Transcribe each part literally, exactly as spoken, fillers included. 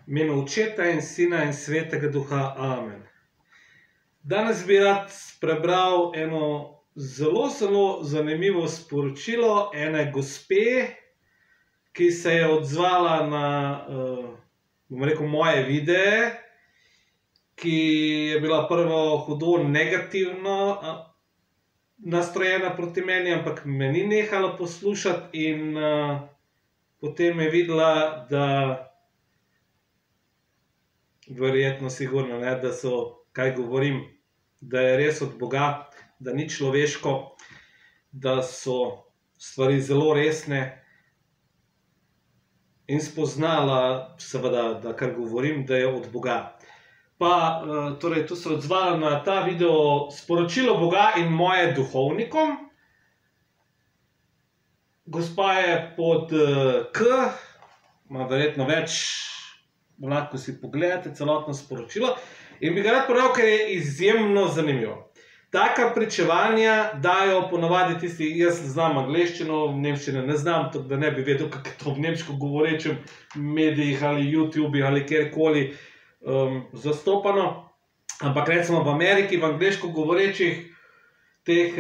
V imenu Očeta in Sina in Svetega Duha. Amen. Danes bi rad prebral eno zelo, zelo zanimivo sporočilo ene gospe, ki se je odzvala na, bom rekel, moje videe, ki je bila prvo hudo negativno nastrojena proti meni, ampak me ni nehala poslušati in potem je videla, da verjetno sigurno, ne, da so, kaj govorim, da je res od Boga, da ni človeško, da so stvari zelo resne in spoznala, seveda, da kar govorim, da je od Boga. Pa, torej, tu se odzvala na ta video sporočilo Boga in moje duhovnikom. Gospa je pod K, ima verjetno več, lahko si pogledate celotno sporočilo in bi ga rad prebral, ker je izjemno zanimivo. Taka pričevanja dajo ponavadi tisti, jaz znam angleščino, nemščine ne znam, tako da ne bi vedel, kako je to v nemško govorečem medijih ali YouTube ali kjerkoli zastopano, ampak recimo v Ameriki, v angleško govorečih teh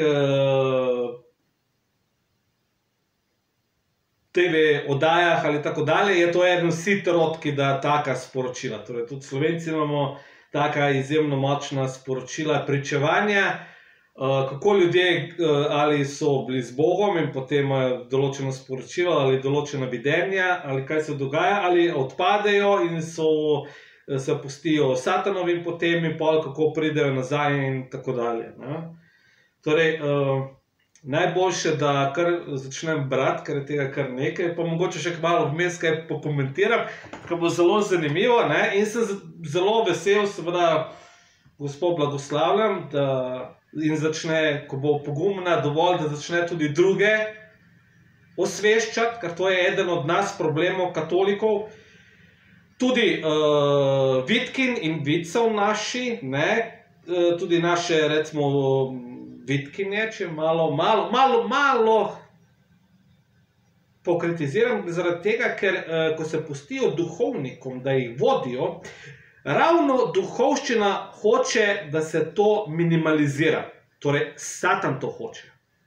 te ve oddajah ali tako dalje, je to eden sitrod, ki da taka sporočila. Torej, tudi Slovenci imamo taka izjemno močna sporočila, pričevanja, kako ljudje ali so bili z Bogom in potem imajo določeno sporočilo ali določena videnja, ali kaj se dogaja, ali odpadejo in so, se pustijo satanovim potem in pol kako pridejo nazaj in tako dalje. Torej, najboljše, da kar začnem brati, ker je tega kar nekaj, pa mogoče še malo vmes kaj pokomentiram, ker bo zelo zanimivo, ne, in sem zelo vesel, seveda, Gospod blagoslavljam, da in začne, ko bo pogumna dovolj, da začne tudi druge osveščati, ker to je eden od nas problemov katolikov, tudi vidkin in vidcev naši, ne, tudi naše, recimo, vidkinje, če malo, malo, malo, malo pokritiziram, zaradi tega, ker ko se pustijo duhovnikom, da jih vodijo, ravno duhovščina hoče, da se to minimalizira. Torej, Satan to hoče.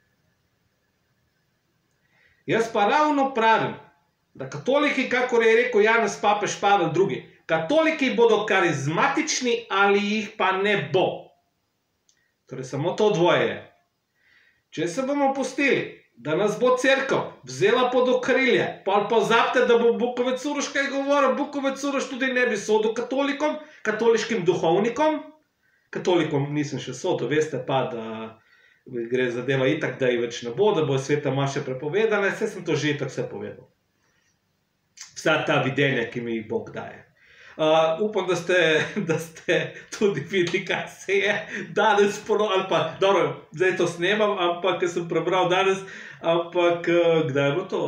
Jaz pa ravno pravim, da katoliki, kakor je rekel Janez Papež Pavel drugi, katoliki bodo karizmatični ali jih pa ne bo. Torej, samo to dvoje je. Če se bomo pustili, da nas bo cerkev vzela pod okrilje, pa pozabite, da bo Bukovec Uroš kaj govoril, Bukovec Uroš tudi ne bi sodil katolikom, katoliškim duhovnikom, katolikom nisem še sodil, veste pa, da gre zadeva itak, da jih več ne bo, da bo sveta maša prepovedana, vse sem to že itak vse povedal. Vsa ta videnja, ki mi jih Bog daje. Upam, da ste, da ste tudi videli, kaj se je danes ponovno, ali pa, dobro, zdaj to snemam, ampak, ker sem prebral danes, ampak, kdaj je bilo to?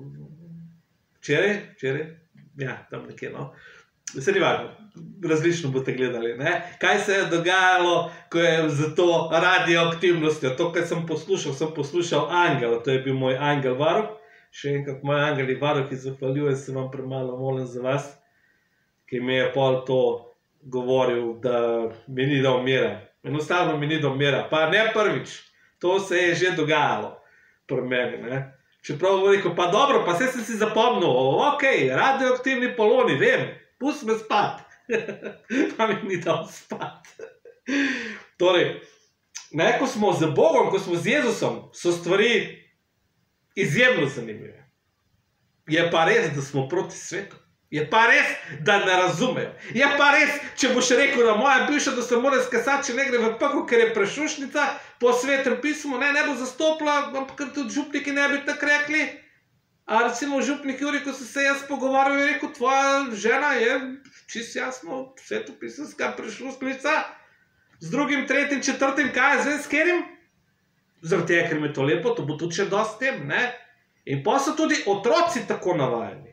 Včeraj? Včeraj? Ja, tam nekje, no. Se ni važno, različno boste gledali, ne. Kaj se je dogajalo, ko je za to radioaktivnostjo, to, kar sem poslušal, sem poslušal Angela, to je bil moj angel varuh, še enkrat, moj angeli varuh, zahvaljujem se vam premalo, molim za vas, ki mi je pol to govoril, da mi ni dal mira. Enostavno mi ni dal mira. Pa ne prvič. To se je že dogajalo pri meni, ne. Čeprav bo rekel, pa dobro, pa saj sem si zapomnil, ok, radioaktivni poloni, vem, pusti me spat. Pa mi ni dal spat. Torej, ne, ko smo z Bogom, ko smo z Jezusom, so stvari izjemno zanimive. Je pa res, da smo proti svetu. Je pa res, da ne razumejo. Je pa res, če boš rekel na moja bivša, da se mora skasati, če ne gre v pekel, ker je prešušnica po svetem pismu, ne, ne bo zastopila, ampak tudi župniki ne bi tako rekli. A recimo župnik Juri, ko so se jaz pogovarjal, je rekel, tvoja žena je čisto jasno svetopisanska prešušnica z drugim, tretjim, četrtim, kaj je zdaj s kerim? Zaradi tega, ker mi je to lepo, to bo tudi še dosti tem, ne. In pa so tudi otroci tako navajeni.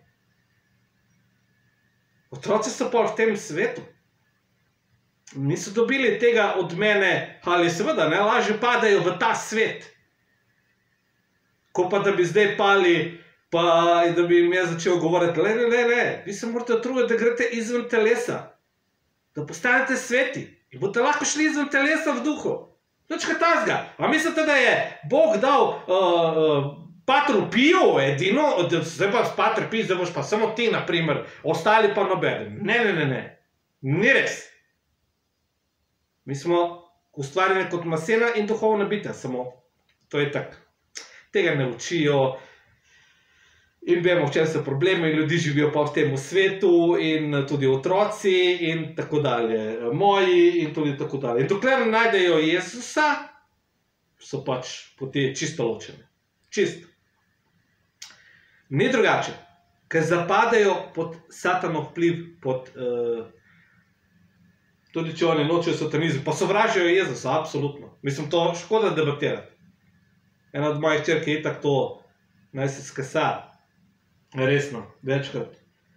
Otroci so pa v tem svetu. Niso dobili tega od mene, ali seveda, ne, lažje padajo v ta svet. Ko pa da bi zdaj pali pa da bi jim jaz začel govoriti, le, le, le, le, vi se morate truditi, da greste izven telesa, da postanete sveti in boste lahko šli izven telesa v duhu. Nič kaj tazga. A mislite, da je Bog dal uh, uh, patru Piju edino, zdaj pa patr Pij, zdaj boš pa samo ti, na primer, ostali pa nobeden. Ne, ne, ne, ne. Ni res. Mi smo ustvarjeni kot masena in duhovna bitja, samo to je tak. Tega ne učijo in vemo, v čem so problemi, ljudi živijo pa v tem svetu in tudi otroci in tako dalje, moji in tudi tako dalje. In dokler ne najdejo Jezusa, so pač poti čisto ločene. Čist. Ni drugače, ker zapadajo pod satanov vpliv, pod, uh, tudi če oni nočejo satanizem, pa sovražijo Jezusa, absolutno. Mislim, to škoda debatirati. Ena od mojih čerk je itak to, naj se skesa. Resno, večkrat.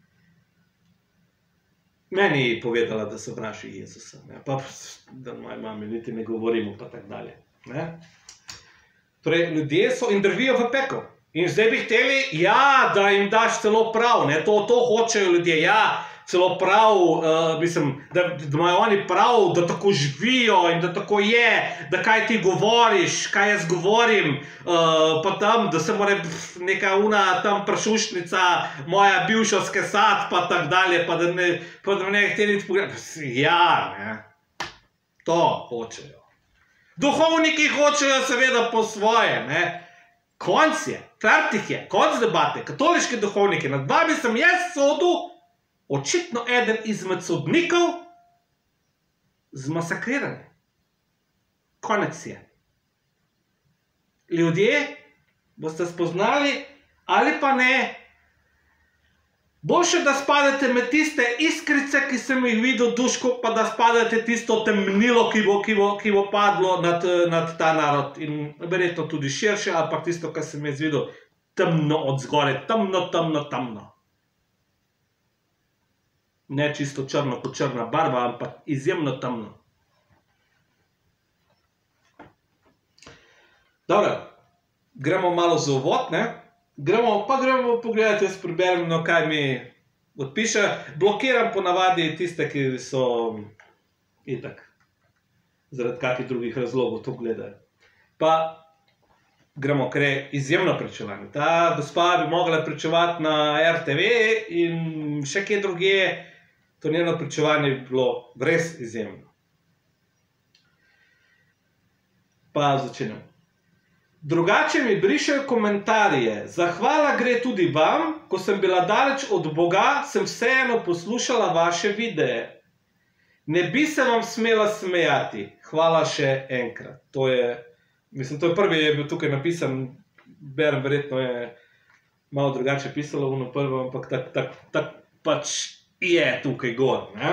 Meni je povedala, da sovraži Jezusa. Ne? Pa da moji mami niti ne govorimo, pa tak dalje. Ne? Torej, ljudje so in drvijo v pekel. In zdaj bi hteli, ja, da jim daš celo prav. Ne? To, to hočejo ljudje, ja, celo prav, uh, mislim, da, da imajo oni prav, da tako živijo in da tako je, da kaj ti govoriš, kaj jaz govorim, uh, pa tam, da se mora neka una tam prašušnica moja bivša skesat, pa tak dalje, pa da ne, pa da ne hteli pogledati. Ja, ne, to hočejo. Duhovniki hočejo seveda po svoje, ne. Konc je, fertih je, konc debate, katoliški duhovniki, nad vami sem jaz sodil, očitno eden izmed sodnikov zmasakriran. Konec je. Ljudje boste spoznali ali pa ne. Boljše, da spadate med tiste iskrice, ki sem jih videl duško, pa da spadate tisto temnilo, ki bo, ki bo, ki bo padlo nad, nad ta narod. In verjetno tudi širše, ali pa tisto, kar sem jaz videl, temno od zgore, temno, temno, temno. Ne čisto črno kot črna barva, ampak izjemno temno. Dobro, gremo malo za uvod, ne? Gremo, pa gremo pogledati, jaz preberem, no, kaj mi odpiše. Blokiram ponavadi tiste, ki so itak zaradi kakih drugih razlogov to gledajo. Pa gremo, ker je izjemno pričevanje. Ta gospa bi mogla pričevati na er te ve in še kje drugje. To njeno pričevanje bi bilo res izjemno. Pa začenjam. Drugače mi brišejo komentarje. Zahvala gre tudi vam, ko sem bila daleč od Boga, sem vseeno poslušala vaše videe. Ne bi se vam smela smejati. Hvala še enkrat. To je, mislim, to je prvi, je bil tukaj napisan, berem, verjetno je malo drugače pisalo v ono prvo, ampak tak, tak, tak pač je tukaj gor, ne?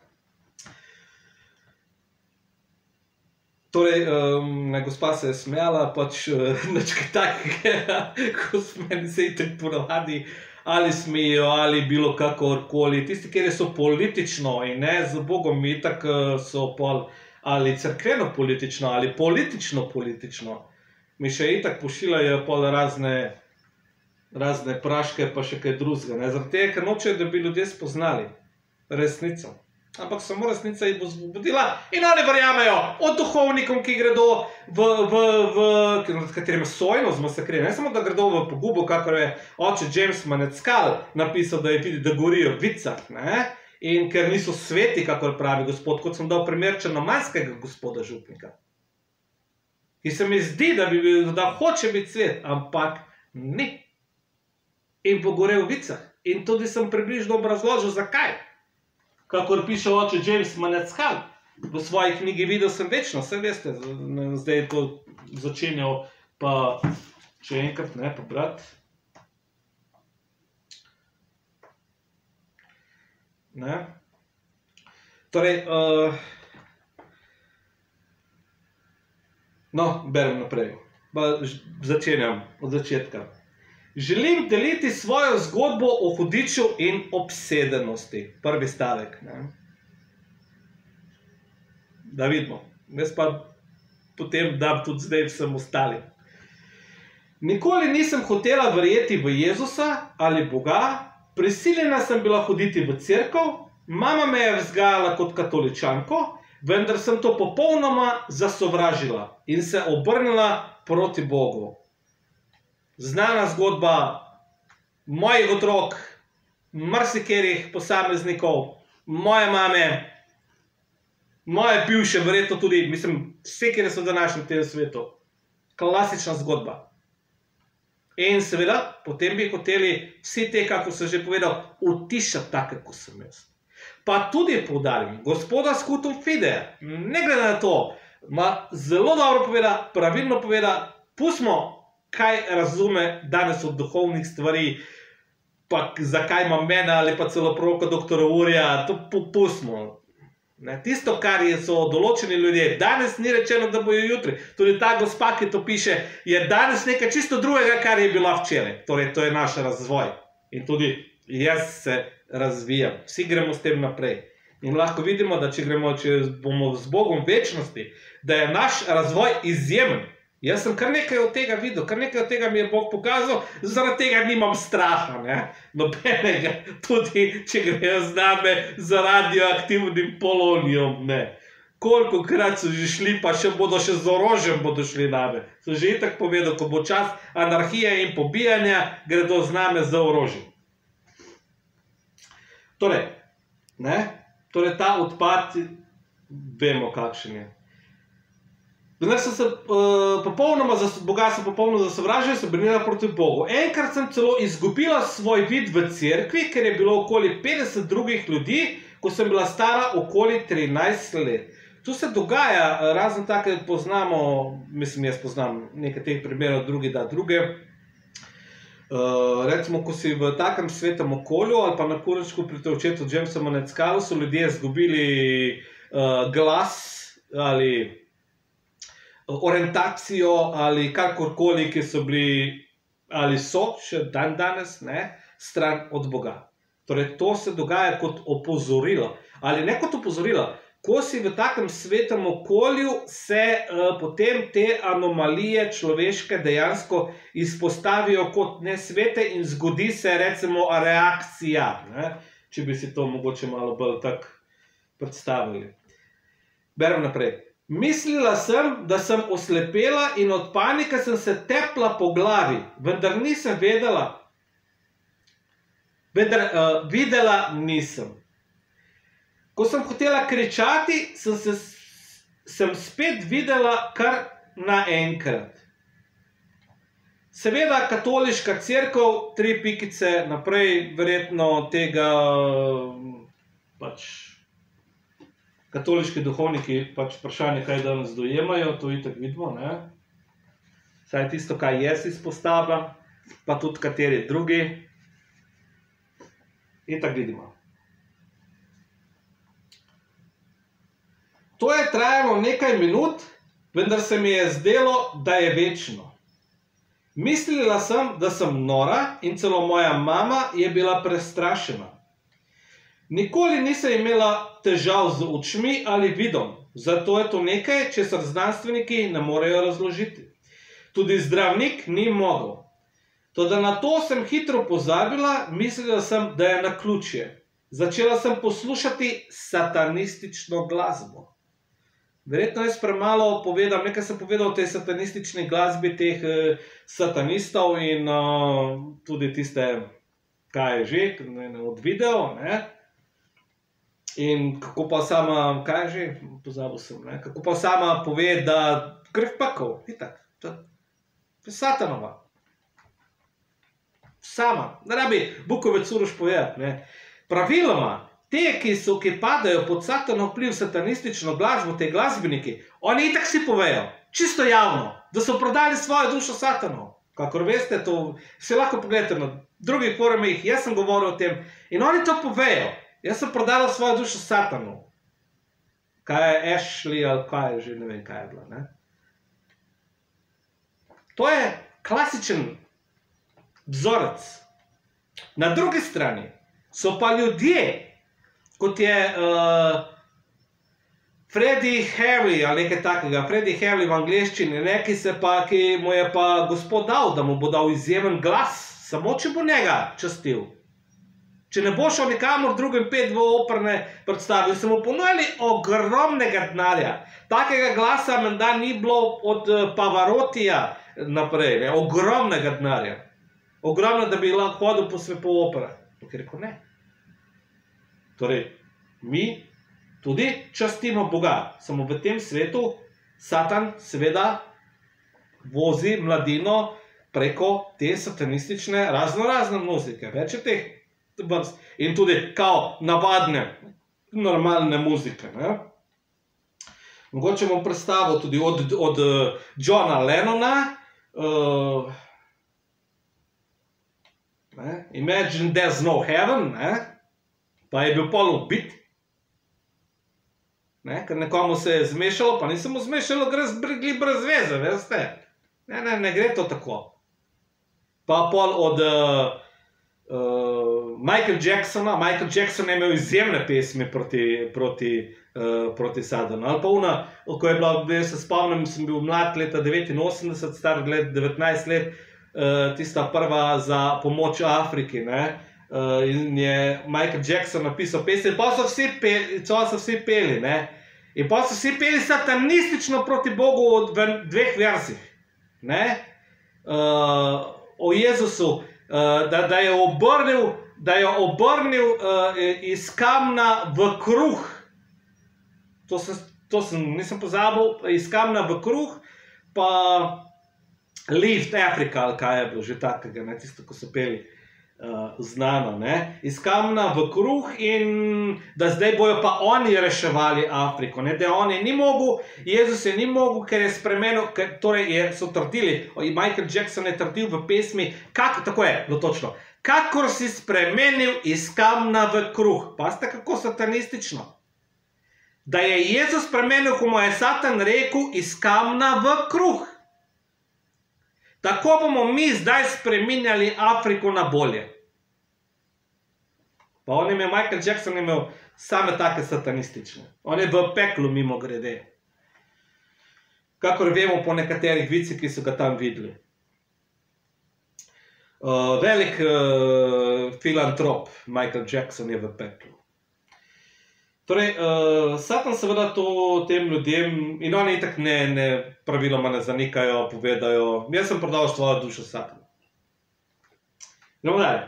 Torej, um, ne, gospa se je smejala, pač uh, nič kaj takega, ko se meni se itak ponavadi ali smejijo, ali bilo kakorkoli. Tisti, kjer so politično in ne z Bogom, itak so pol ali cerkveno politično, ali politično politično. Mi še itak pošiljajo pol razne razne praške, pa še kaj drugega. Zaradi tega, ker nočejo, da bi ljudje spoznali resnico. Ampak samo resnica jih bo zbudila in oni verjamejo od duhovnikom, ki gredo v, v, v katerim sojno zmasakrijo. Ne samo, da gredo v pogubo, kakor je oče James Maneckal napisal, da je vidi, da gorijo v vicah, ne? In ker niso sveti, kakor pravi gospod, kot sem dal primer črnomanskega gospoda župnika. Ki se mi zdi, da, bi, da hoče biti svet, ampak ni. In pogorel v vicah. In tudi sem približno obrazložil, zakaj. Kakor piše oče James Maneckal v svoji knjigi Videl sem večno, vse veste, zdaj je to začenjal, pa še enkrat, ne, pa brat. Ne. Torej, uh, no, berem naprej. Pa začenjam od začetka. Želim deliti svojo zgodbo o hudiču in obsedenosti. Prvi stavek. Ne? Da vidimo. Jaz pa potem dam tudi zdaj vsem ostalim. Nikoli nisem hotela verjeti v Jezusa ali Boga, prisiljena sem bila hoditi v cerkev, mama me je vzgajala kot katoličanko, vendar sem to popolnoma zasovražila in se obrnila proti Bogu. Znana zgodba mojih otrok, marsikaterih posameznikov, moje mame, moje bivše, verjetno tudi, mislim, vse, ki so današnji v tem svetu. Klasična zgodba. In seveda, potem bi hoteli vsi te, kako sem že povedal, utišati take, kot sem jaz. Pa tudi poudarim, gospoda Scutum Fide, ne glede na to, ima zelo dobro poveda, pravilno poveda, pustimo, kaj razume danes od duhovnih stvari, pa zakaj ima mene ali pa celo proroka doktora Urija, to pustimo. Tisto, kar so določeni ljudje, danes ni rečeno, da bojo jutri. Tudi ta gospa, ki to piše, je danes nekaj čisto drugega, kar je bila včeraj. Torej, to je naš razvoj. In tudi jaz se razvijam. Vsi gremo s tem naprej. In lahko vidimo, da če gremo, če bomo z Bogom v večnosti, da je naš razvoj izjemen. Jaz sem kar nekaj od tega videl, kar nekaj od tega mi je Bog pokazal, zaradi tega nimam straha, ne, nobenega, tudi če grejo z name za radioaktivnim polonijom, ne. Kolikokrat so že šli, pa še bodo še z orožjem bodo šli name. So že itak povedal, ko bo čas anarhije in pobijanja, gredo z name za orožjem. Torej, ne, torej ta odpad, vemo kakšen je. Vendar sem se popolnoma, Boga sem popolnoma zasovražila in se obrnila proti Bogu. Enkrat sem celo izgubila svoj vid v cerkvi, ker je bilo okoli petdeset drugih ljudi, ko sem bila stara okoli trinajst let. To se dogaja, razen take poznamo, mislim, jaz poznam nekaj teh primerov, drugi da druge. Recimo, ko si v takem svetem okolju ali pa na Kurničku pri očetu Jamesa Manetskalu so ljudje izgubili glas ali orientacijo ali kakorkoli, ki so bili ali so še dan danes, ne, stran od Boga. Torej, to se dogaja kot opozorilo. Ali ne kot opozorilo, ko si v takem svetem okolju, se potem te anomalije človeške dejansko izpostavijo kot nesvete in zgodi se, recimo, reakcija, ne, če bi si to mogoče malo bolj tako predstavili. Berem naprej. Mislila sem, da sem oslepela in od panike sem se tepla po glavi, vendar nisem vedela, vendar videla nisem. Ko sem hotela kričati, sem spet videla kar naenkrat. Seveda katoliška cerkev, tri pikice naprej, verjetno tega pač katoliški duhovniki pač vprašanje, kaj danes dojemajo, to itak vidimo, ne. Saj tisto, kaj jaz izpostavljam, pa tudi kateri drugi, itak vidimo. To je trajalo nekaj minut, vendar se mi je zdelo, da je večno. Mislila sem, da sem nora in celo moja mama je bila prestrašena. Nikoli nisem imela težav z očmi ali vidom, zato je to nekaj, česar znanstveniki ne morejo razložiti. Tudi zdravnik ni mogel. Toda na to sem hitro pozabila, mislila sem, da je naključje. Začela sem poslušati satanistično glasbo. Verjetno jaz premalo povedam, nekaj sem povedal o tej satanistični glasbi teh satanistov in tudi tiste, kaj je že, od video, ne. In kako pa sama, kaj je že, pozabil sem, ne, kako pa sama pove, da gre v pekel, itak, to je satanova. Sama, ne rabi Bukovec Uroš povedati, ne. Praviloma, te, ki so, ki padajo pod satanov vpliv satanistično glasbo, te glasbeniki, oni itak si povejo, čisto javno, da so prodali svojo dušo satanov. Kakor veste, to se lahko pogledate na drugih forumih, jaz sem govoril o tem, in oni to povejo. Jaz sem prodala svojo dušo satanu. Kaj je Ashley ali kaj je že, ne vem kaj je bila, ne. To je klasičen vzorec. Na drugi strani so pa ljudje, kot je Freddie Harvey ali nekaj takega, Freddie Harvey v angleščini, ne, ki, se pa, ki mu je pa Gospod dal, da mu bo dal izjemen glas, samo če bo njega častil. Če ne bo šel nikamor drugim pet v operne predstave, so mu ponujali ogromnega denarja. Takega glasa menda ni bilo od Pavarotija naprej, ne, ogromnega denarja. Ogromno, da bi lahko hodil po svetu opera. Ampak je rekel ne. Torej, mi tudi častimo Boga, samo v tem svetu Satan seveda vozi mladino preko te satanistične razno razne muzike, več je teh vrst in tudi kao navadne, normalne muzike. Ne? Mogoče bom predstavil tudi od, od Johna Lennona, uh, ne? Imagine There's No Heaven, ne? Pa je bil pol ubit. Ne, ker nekomu se je zmešalo, pa nisem mu zmešalo, gre zbrigli brez veze, veste. Ne, ne, ne gre to tako. Pa pol od uh, uh, Michael Jacksona, Michael Jackson je imel izjemne pesmi proti, proti, uh, proti Satanu. Ali pa una, ko je bila, jaz se spomnim, sem bil mlad leta devetinosemdeset, star let devetnajst let, uh, tista prva za pomoč Afriki, ne. Uh, in je Michael Jackson napisal pesem, pa so vsi peli, so vsi peli, ne. In pa so vsi peli satanistično proti Bogu v dveh verzih, ne. Uh, o Jezusu, uh, da, da je obrnil, da je obrnil uh, iz kamna v kruh. To sem, to sem, nisem pozabil, iz kamna v kruh, pa Lift Africa, ali kaj je bilo že takega, ne, tisto, ko so peli. Uh, znano, ne, iz kamna v kruh in da zdaj bojo pa oni reševali Afriko, ne, da oni ni mogel, Jezus je ni mogel, ker je spremenil, ker, torej je, so trdili, Michael Jackson je trdil v pesmi, kak, tako je, bilo točno, kakor si spremenil iz kamna v kruh, pazite kako satanistično, da je Jezus spremenil, ko mu je Satan rekel, iz kamna v kruh. Tako bomo mi zdaj spreminjali Afriko na bolje. Pa on je imel, Michael Jackson je imel same take satanistične. On je v peklu mimo grede. Kakor vemo po nekaterih vicih, ki so ga tam videli. Uh, velik uh, filantrop Michael Jackson je v peklu. Torej, uh, Satan seveda to tem ljudem, in oni itak ne, ne praviloma ne zanikajo, povedajo, jaz sem prodal svojo dušo Satanu. No, dalje.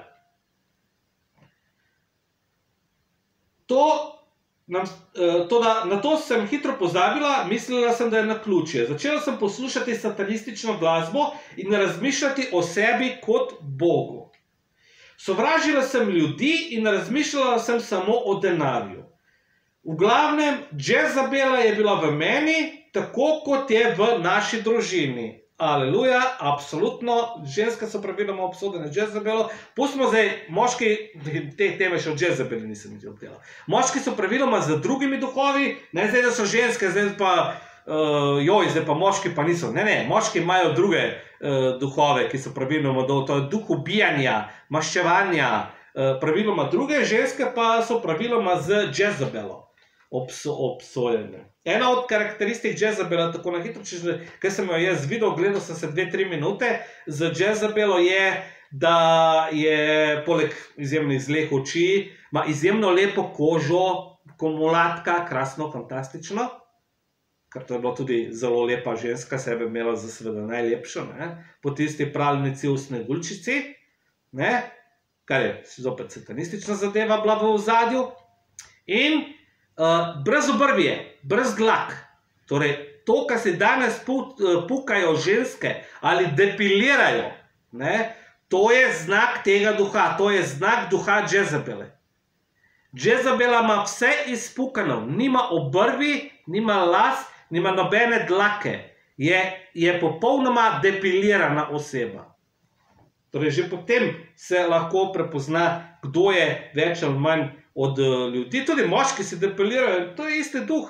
To, nam, uh, to da, na to sem hitro pozabila, mislila sem, da je naključje. Začela sem poslušati satanistično glasbo in razmišljati o sebi kot Bogu. Sovražila sem ljudi in razmišljala sem samo o denarju. V glavnem, Jezabela je bila v meni, tako kot je v naši družini. Aleluja, absolutno, ženske so praviloma obsodene Jezabelo. Pustimo zdaj, moški, te teme še od Jezabeli nisem videl dela. Moški so praviloma z drugimi duhovi, ne zdaj, da so ženske, zdaj pa, uh, joj, zdaj pa moški pa niso. Ne, ne, moški imajo druge uh, duhove, ki so praviloma, to je duh ubijanja, maščevanja, uh, praviloma druge, ženske pa so praviloma z Jezabelo. Obso, obsojene. Ena od karakteristik Jezabela, tako na hitro, ker sem jo jaz videl, gledal sem se dve, tri minute, z Jezabelo je, da je poleg izjemnih zleh oči, ima izjemno lepo kožo, komulatka, krasno, fantastično, ker to je bila tudi zelo lepa ženska, sebe imela za seveda najlepšo, ne? Po tisti pravljici v Sneguljčici, ne? Kar je zopet satanistična zadeva bila v ozadju, in Uh, brez obrvje, brez dlak. Torej, to, kar se danes pukajo ženske ali depilirajo, ne, to je znak tega duha, to je znak duha Jezabele. Jezabela ima vse izpukano, nima obrvi, nima las, nima nobene dlake. Je, je popolnoma depilirana oseba. Torej, že potem se lahko prepozna, kdo je več ali manj od ljudi. Tudi moški se depilirajo, to je isti duh.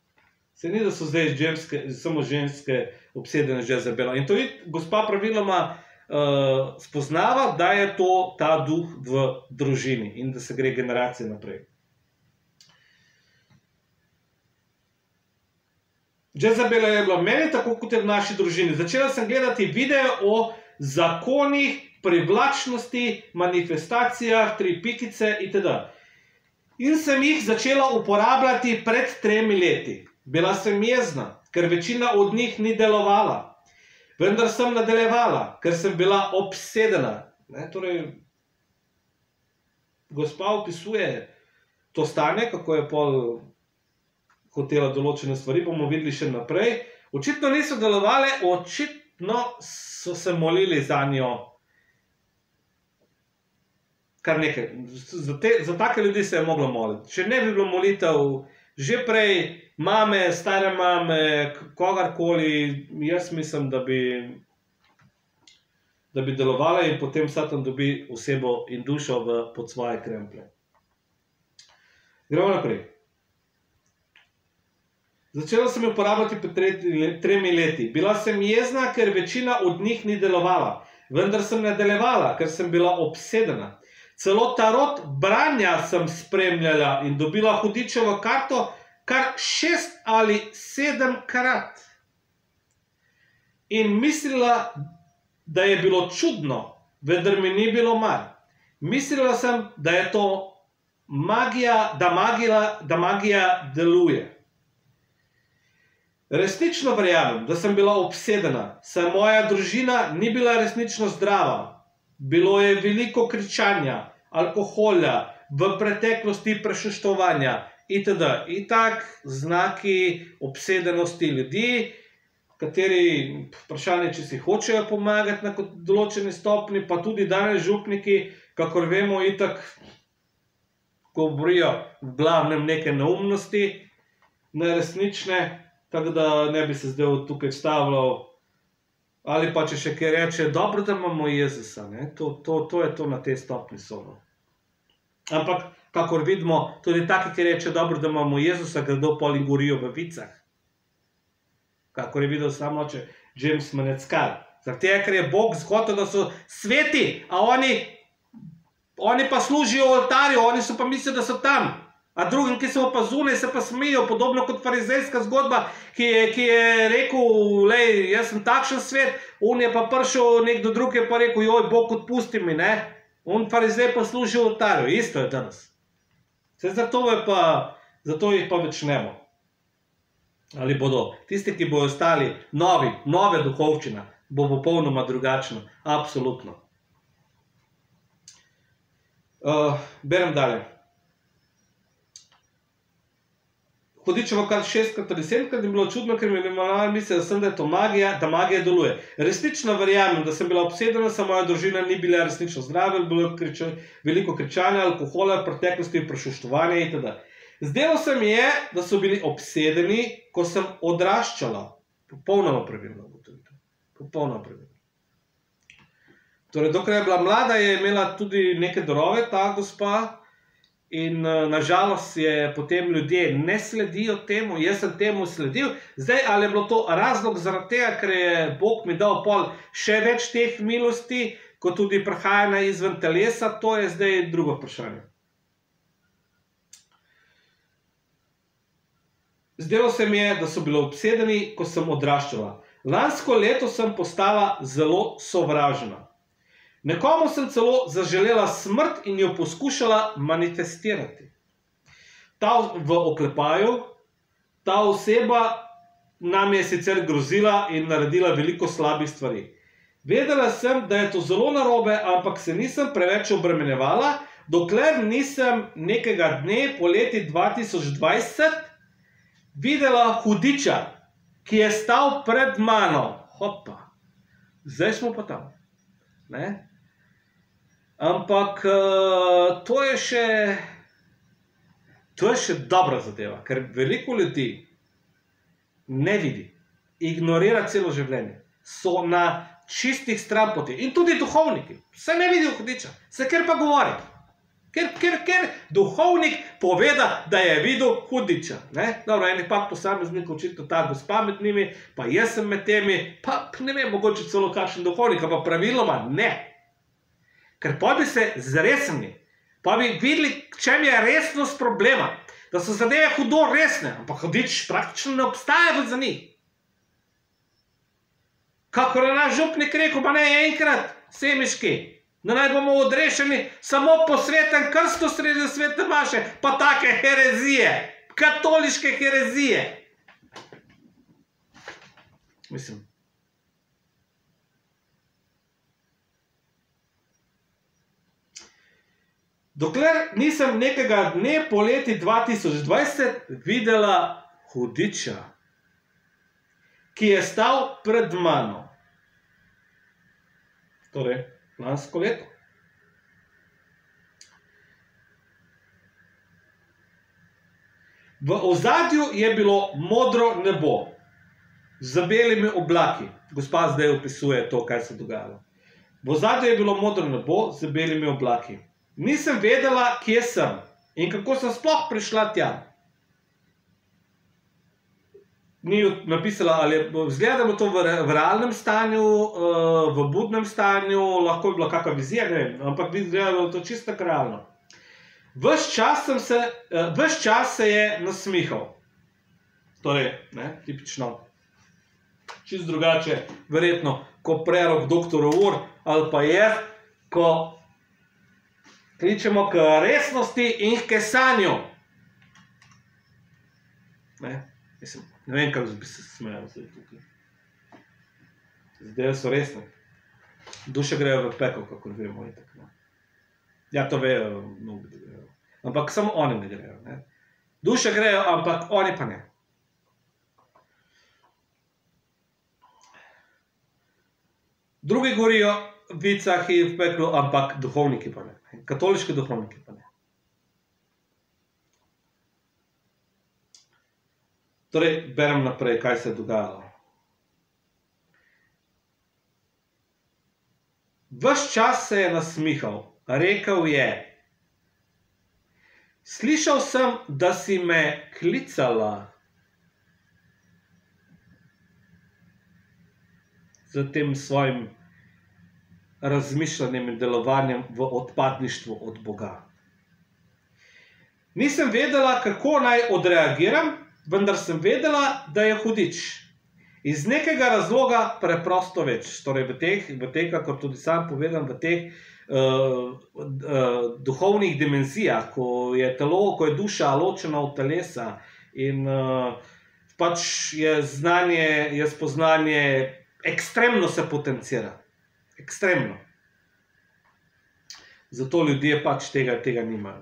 Se ni, da so zdaj ženske, samo ženske obsedene z Jezabelo. In to je gospa praviloma uh, spoznava, da je to ta duh v družini in da se gre generacije naprej. Jezabela je bila meni tako, kot je v naši družini. Začela sem gledati videe o zakonih, privlačnosti, manifestacijah, tri pikice itd. In sem jih začela uporabljati pred tremi leti. Bila sem jezna, ker večina od njih ni delovala. Vendar sem nadaljevala, ker sem bila obsedena. Ne, torej, gospa opisuje to stanje, kako je pol hotela določene stvari, bomo videli še naprej. Očitno niso delovale, očitno so se molili za njo. Kar nekaj. Za, te, za take ljudi se je moglo moliti. Če ne bi bilo molitev, že prej mame, stare mame, kogarkoli, jaz mislim, da bi, da bi delovala in potem Satan dobi osebo in dušo v, pod svoje kremplje. Gremo naprej. Začela sem jo uporabljati pred tremi leti. Bila sem jezna, ker večina od njih ni delovala. Vendar sem nadaljevala, ker sem bila obsedena. Celo tarot branja sem spremljala in dobila hudičevo karto kar šest ali sedem krat. In mislila, da je bilo čudno, vendar mi ni bilo mar. Mislila sem, da je to magija, da magija, da magija deluje. Resnično verjamem, da sem bila obsedena, saj moja družina ni bila resnično zdrava. Bilo je veliko kričanja, alkohola, v preteklosti prešuštovanja itd. Itak znaki obsedenosti ljudi, kateri vprašanje, če si hočejo pomagati na določeni stopni, pa tudi danes župniki, kakor vemo, itak govorijo v glavnem neke neumnosti, neresnične, tako da ne bi se zdaj tukaj stavljal. Ali pa če še kaj reče, dobro, da imamo Jezusa. Ne? To, to, to je to na tej stopni sono. Ampak, kakor vidimo, tudi taki, ki reče, dobro, da imamo Jezusa, gredo pol in gorijo v vicah. Kakor je videl samo oče James Maneckal. Zaradi tega, ker je Bog zhotel, da so sveti, a oni, oni pa služijo oltarju, oni so pa mislili, da so tam. A drugim, ki so pa zunaj, se pa smejijo, podobno kot farizejska zgodba, ki je, ki je rekel, lej, jaz sem takšen svet, on je pa prišel, nekdo drug je pa rekel, joj, Bog odpusti mi, ne? On farizej pa služi v oltarju, isto je danes. Se zato je pa, zato jih pa več nemo. Ali bodo, tisti, ki bodo ostali novi, nove duhovčina, bo popolnoma drugačno, absolutno. Uh, berem dalje. Hudičevo kar šestkrat ali sedemkrat je bilo čudno, ker mi je malo mislila sem, da je to magija, da magija deluje. Resnično verjamem, da sem bila obsedena, samo moja družina ni bila resnično zdrava, bilo kriča, veliko kričanja, alkohola, preteklosti, prešuštovanja itd. Zdelo se mi je, da so bili obsedeni, ko sem odraščala. Popolnoma pravilno ugotovitev. Popolnoma pravilno. Torej, dokler je bila mlada, je imela tudi neke darove, ta gospa. In nažalost je potem ljudje ne sledijo temu, jaz sem temu sledil. Zdaj, ali je bilo to razlog zaradi tega, ker je Bog mi dal pol še več teh milosti, kot tudi prehajanja izven telesa, to je zdaj drugo vprašanje. Zdelo se mi je, da so bili obsedeni, ko sem odraščala. Lansko leto sem postala zelo sovražna. Nekomu sem celo zaželela smrt in jo poskušala manifestirati. Ta v oklepaju, ta oseba nam je sicer grozila in naredila veliko slabih stvari. Vedela sem, da je to zelo narobe, ampak se nisem preveč obremenjevala, dokler nisem nekega dne po leti dva tisoč dvajset videla hudiča, ki je stal pred mano. Hopa, zdaj smo pa tam. Ne? Ampak uh, to je še to je še dobra zadeva, ker veliko ljudi ne vidi, ignorira celo življenje, so na čistih stranpoti in tudi duhovniki, se ne vidijo hudiča, se ker pa govori, ker, ker, ker duhovnik poveda, da je videl hudiča. Ne? Dobro, enih pa posameznik očitno ta gospa med njimi, pa jaz sem med temi, pa ne vem, mogoče celo kakšen duhovnik, pa praviloma ne. Ker pa bi se zresnili, pa bi videli, čem je resnost problema. da so zadeve hudo resne, ampak hudič praktično ne obstaja za njih. Kakor je naš župnik rekel, pa ne enkrat, Semiški, da naj bomo odrešeni samo po svetem krstu sredi svete maše, pa take herezije, katoliške herezije. Mislim. Dokler nisem nekega dne po leti dva tisoč dvajset videla hudiča, ki je stal pred mano. Torej, lansko leto. V ozadju je bilo modro nebo z belimi oblaki. Gospa zdaj opisuje to, kaj se dogajalo. V ozadju je bilo modro nebo z belimi oblaki. Nisem vedela, kje sem in kako sem sploh prišla tja. Ni napisala, ali izgleda, da bo to v realnem stanju, v budnem stanju, lahko je bila kakva vizija, ne vem, ampak izgleda, da bo to čisto realno. Ves čas sem se, ves čas se je nasmihal. Torej, ne, tipično, čisto drugače, verjetno, ko prerok doktor Ur, ali pa je, ko kličemo k resnosti in k sanju. Ne, mislim, ne vem, kako bi se smejal zdaj tukaj. Zdaj so resne. Duše grejo v pekel, kako vemo. Ja, to vejo mnogi, da grejo. Ampak samo oni ne grejo. Ne? Duše grejo, ampak oni pa ne. Drugi govorijo v vicah in v peklu, ampak duhovniki pa ne. Katoliški duhovniki pa ne. Torej, berem naprej, kaj se je dogajalo. Ves čas se je nasmihal, rekel je, slišal sem, da si me klicala. Z tem svojim razmišljanjem in delovanjem v odpadništvu od Boga. Nisem vedela, kako naj odreagiram, vendar sem vedela, da je hudič. Iz nekega razloga preprosto več. Torej v teh, v teh, kako tudi sam povedam, v teh uh, uh, duhovnih dimenzijah, ko je telo, ko je duša ločena od telesa in uh, pač je znanje, je spoznanje, ekstremno se potencira. Ekstremno. Zato ljudje pač tega, tega nimajo.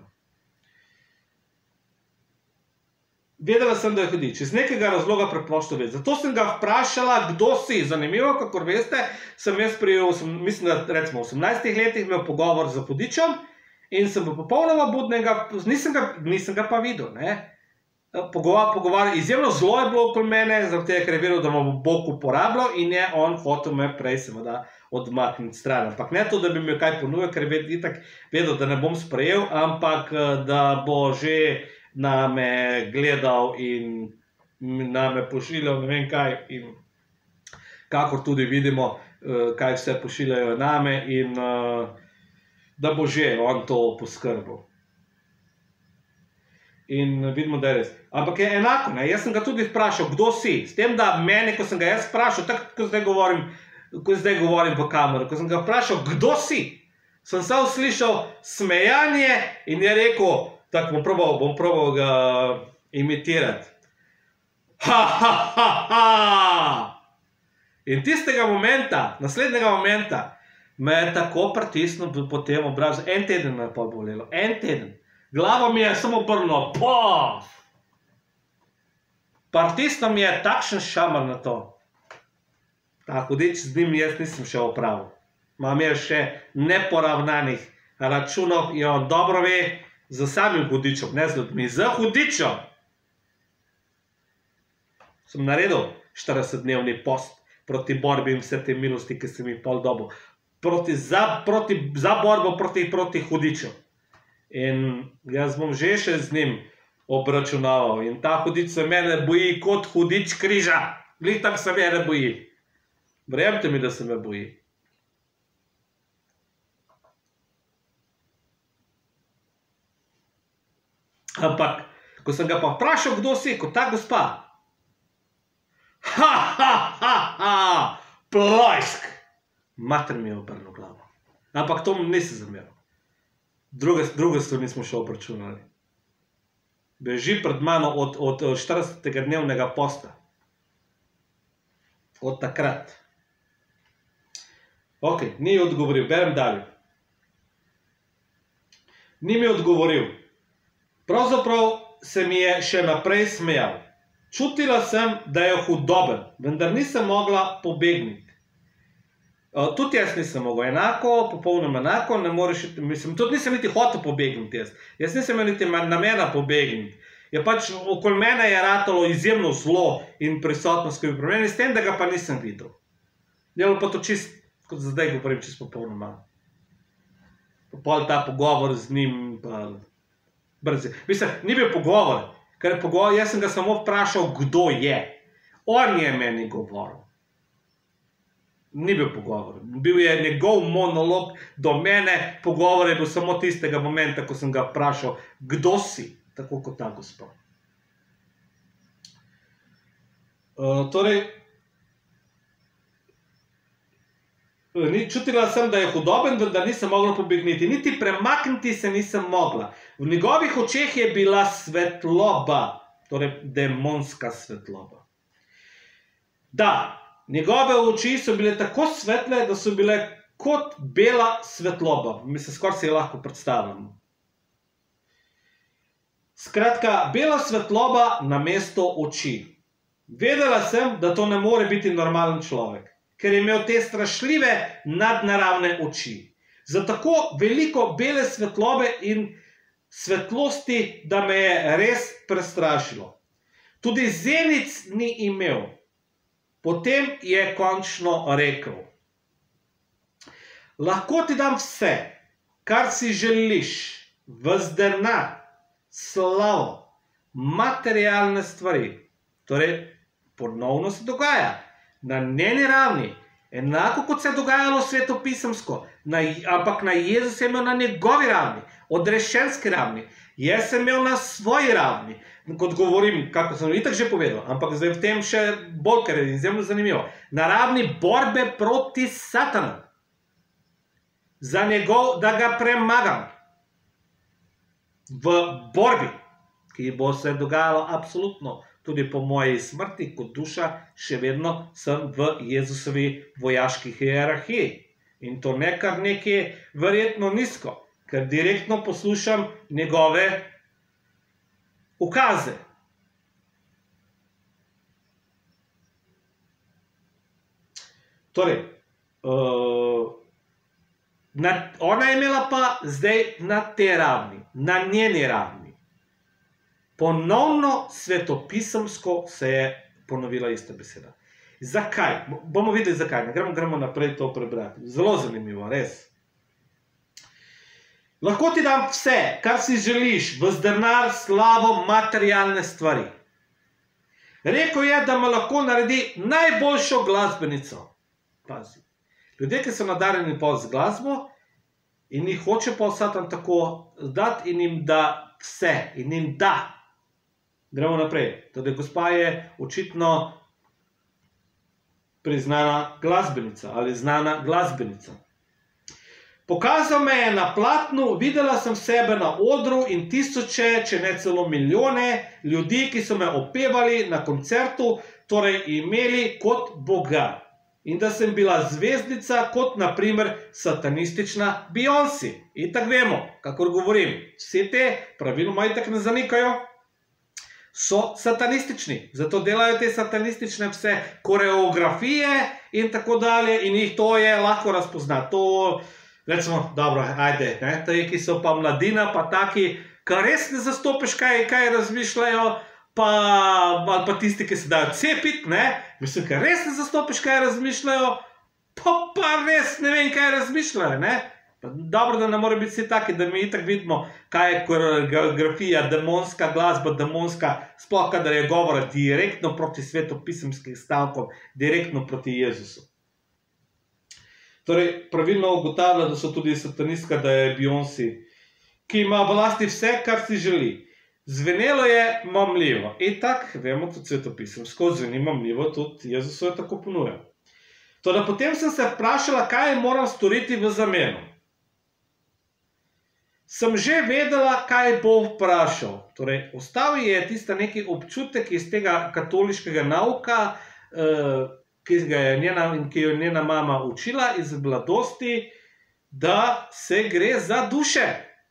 Vedela sem, da je hudič. Iz nekega razloga preprosto več. Zato sem ga vprašala, kdo si. Zanimivo, kakor veste, sem jaz pri, mislim, da recimo v osemnajstih letih imel pogovor z hudičem in sem popolnoma budnega, nisem ga, nisem ga pa videl, ne. Pogovar, pogovar, izjemno zlo je bilo okoli mene, zaradi tega, ker je vedel, da me bo Bog uporabljal in je on hotel me prej seveda odmakniti stran. Ampak ne to, da bi mi kaj ponujal, ker je itak vedel, da ne bom sprejel, ampak da bo že name gledal in name pošiljal ne vem kaj in kakor tudi vidimo, kaj vse pošiljajo name in da bo že on to poskrbel. In vidimo, da je res. Ampak je enako, ne, jaz sem ga tudi vprašal, kdo si, s tem, da meni, ko sem ga jaz vprašal, tako, ko zdaj govorim, ko zdaj govorim po kameru, ko sem ga vprašal, kdo si, sem sam slišal smejanje in je rekel, tako bom probal, bom probal ga imitirati. Ha, ha, ha, ha! In tistega momenta, naslednjega momenta, me je tako pritisnil po tem obrazu, en teden me je pol bolelo, en teden. Glava mi je samo obrnila, pof! Pritisnil mi je takšen šamar na to. Ta hudič z njim jaz nisem še opravil. Imam je še neporavnanih računov in on dobro ve, z samim hudičom, ne z ljudmi, z hudičom. Sem naredil štiridesetdnevni post proti borbi in vse te milosti, ki sem jih pol dobil. Proti, za, proti, za borbo proti, proti hudiču. In jaz bom že še z njim obračunaval. In ta hudič se mene boji kot hudič križa. Glih tako se mene boji. Verjemite mi, da se me boji. Ampak, Ko sem ga pa vprašal, kdo si, kot ta gospa. Ha, ha, ha, ha, plojsk. Mater mi je obrnil glavo. Ampak to nisem zameril. Druge, druge stvari nismo še obračunali. Beži pred mano od, od štiridesetega dnevnega posta. Od takrat. Ok, ni odgovoril, berem dalje. Ni mi odgovoril. Pravzaprav se mi je še naprej smejal. Čutila sem, da je hudoben, vendar nisem mogla pobegniti. Uh, tudi jaz nisem mogel, enako, popolnoma enako, ne moreš, mislim, tudi nisem niti hotel pobegniti jaz. Jaz nisem imel niti namena pobegniti. Je pač okoli mene je ratalo izjemno zlo in prisotnost, ki bi pri meni, s tem, da ga pa nisem videl. Delo pa to čist, kot zdaj govorim, čist popolnoma. Pol ta pogovor z njim, pa brzi. Mislim, ni bil pogovor, ker pogovor, jaz sem ga samo vprašal, kdo je. On je meni govoril. Ni bil pogovor. Bil je njegov monolog do mene, pogovor je bil samo tistega momenta, ko sem ga vprašal, kdo si, tako kot ta gospod. Uh, torej, čutila sem, da je hudoben, da nisem mogla pobegniti. Niti premakniti se nisem mogla. V njegovih očeh je bila svetloba, torej demonska svetloba. Da, njegove oči so bile tako svetle, da so bile kot bela svetloba. Mislim, skoraj si jo lahko predstavljamo. Skratka, bela svetloba namesto oči. Vedela sem, da to ne more biti normalen človek, ker je imel te strašljive nadnaravne oči. Za tako veliko bele svetlobe in svetlosti, da me je res prestrašilo. Tudi zenic ni imel. Potem je končno rekel: lahko ti dam vse, kar si želiš, ves denar, slavo, materialne stvari. Torej, ponovno se dogaja. Na njeni ravni, enako kot se je dogajalo svetopisemsko, na, ampak na Jezus je imel na njegovi ravni, odrešenski ravni. Jaz sem imel na svoji ravni, kot govorim, kako sem itak že povedal, ampak zdaj v tem še bolj, ker je izjemno zanimivo, na ravni borbe proti Satanu. Za njegov, da ga premagam. V borbi, ki bo se dogajalo absolutno tudi po moji smrti, kot duša, še vedno sem v Jezusovi vojaški hierarhiji. In to ne kar nekje verjetno nizko, ker direktno poslušam njegove ukaze. Torej, uh, na, ona je imela pa zdaj na te ravni, na njeni ravni. Ponovno svetopisemsko se je ponovila ista beseda. Zakaj? Bomo videli zakaj. Gremo, gremo naprej to prebrati. Zelo zanimivo, res. Lahko ti dam vse, kar si želiš, ves denar, slavo, materialne stvari. Rekel je, da me lahko naredi najboljšo glasbenico. Pazi. Ljudje, ki so nadarjeni pol z glasbo in jih hoče pol Satan tako dati in jim da vse, in jim da. Gremo naprej. Tudi gospa je očitno priznana glasbenica ali znana glasbenica. Pokazal me je na platnu, videla sem sebe na odru in tisoče, če ne celo milijone ljudi, ki so me opevali na koncertu, torej imeli kot Boga. In da sem bila zvezdnica kot na primer satanistična Beyoncé. In tako vemo, kakor govorim, vse te praviloma itak ne zanikajo, so satanistični. Zato delajo te satanistične vse koreografije in tako dalje in jih to je lahko razpoznati. To, recimo, dobro, ajde, ne, te, ki so pa mladina, pa taki, kar res ne zastopiš, kaj, kaj razmišljajo, pa, ali pa tisti, ki se dajo cepiti, ne, mislim, ker res ne zastopiš, kaj razmišljajo, pa, pa res ne vem, kaj razmišljajo, ne. Dobro, da ne more biti vsi taki, da mi itak vidimo, kaj je koreografija, demonska glasba, demonska, sploh kadar je govora direktno proti svetopisemskih stavkom, direktno proti Jezusu. Torej, pravilno ugotavlja, da so tudi satanistka, da je Beyoncé, ki ima v lasti vse, kar si želi. Zvenelo je mamljivo. In tak, vemo, tudi svetopisem, skozi zveni mamljivo, tudi Jezus je tako ponujal. Toda potem sem se vprašala, kaj moram storiti v zameno. Sem že vedela, kaj bo vprašal. Torej, ostal je tista neki občutek iz tega katoliškega nauka, ki ga je njena, ki jo je njena mama učila iz mladosti, da se gre za duše.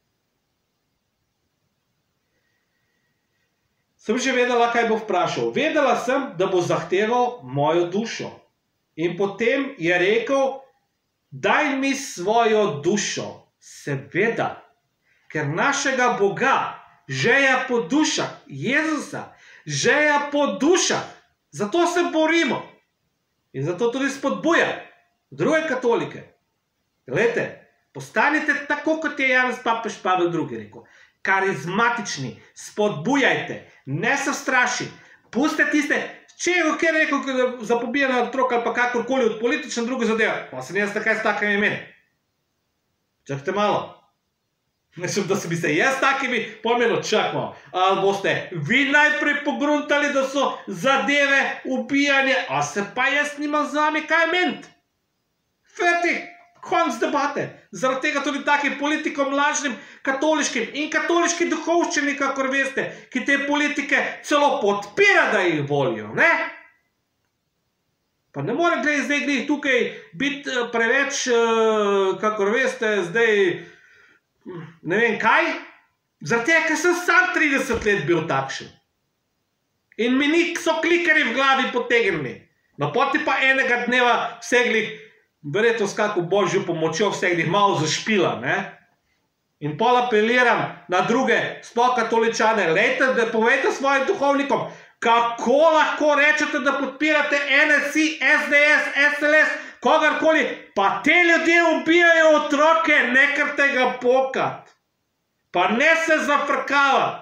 Sem že vedela, kaj bo vprašal. Vedela sem, da bo zahteval mojo dušo. In potem je rekel, daj mi svojo dušo. Seveda, ker našega Boga žeja po dušah, Jezusa, žeja po dušah. Zato se borimo. In zato tudi spodbuja druge katolike. Glejte, postanite tako, kot je Janez papež Pavel drugi rekel. Karizmatični, spodbujajte, ne se straši. Puste tiste, če je kjer rekel, da zapobija na otrok ali pa kakorkoli od politične druge zadeve, pa se ne jaz takaj s takimi imeni. Čakajte malo. Mislim, da se bi se jaz takimi pomeno čakmal. Ali boste vi najprej pogruntali, da so zadeve ubijanje, a se pa jaz nimam z vami kaj ment. Fertik, konc debate. Zaradi tega tudi takim politikom lažnim katoliškim in katoliški duhovščini, kakor veste, ki te politike celo podpira, da jih volijo, ne? Pa ne more glej zdaj glih tukaj biti preveč, kakor veste, zdaj ne vem kaj, zaradi tega, ker sem sam trideset let bil takšen. In mi so klikerji v glavi potegnili. No, poti pa enega dneva vse glih, verjetno s kako božjo pomočjo vse glih malo zašpila, ne? In pol apeliram na druge, sploh katoličane, lejte, da povejte svojim duhovnikom, kako lahko rečete, da podpirate N S I, S D S, S L S, kogarkoli, pa te ljudje ubijajo otroke, nekaj tega pokat. Pa ne se zafrkava.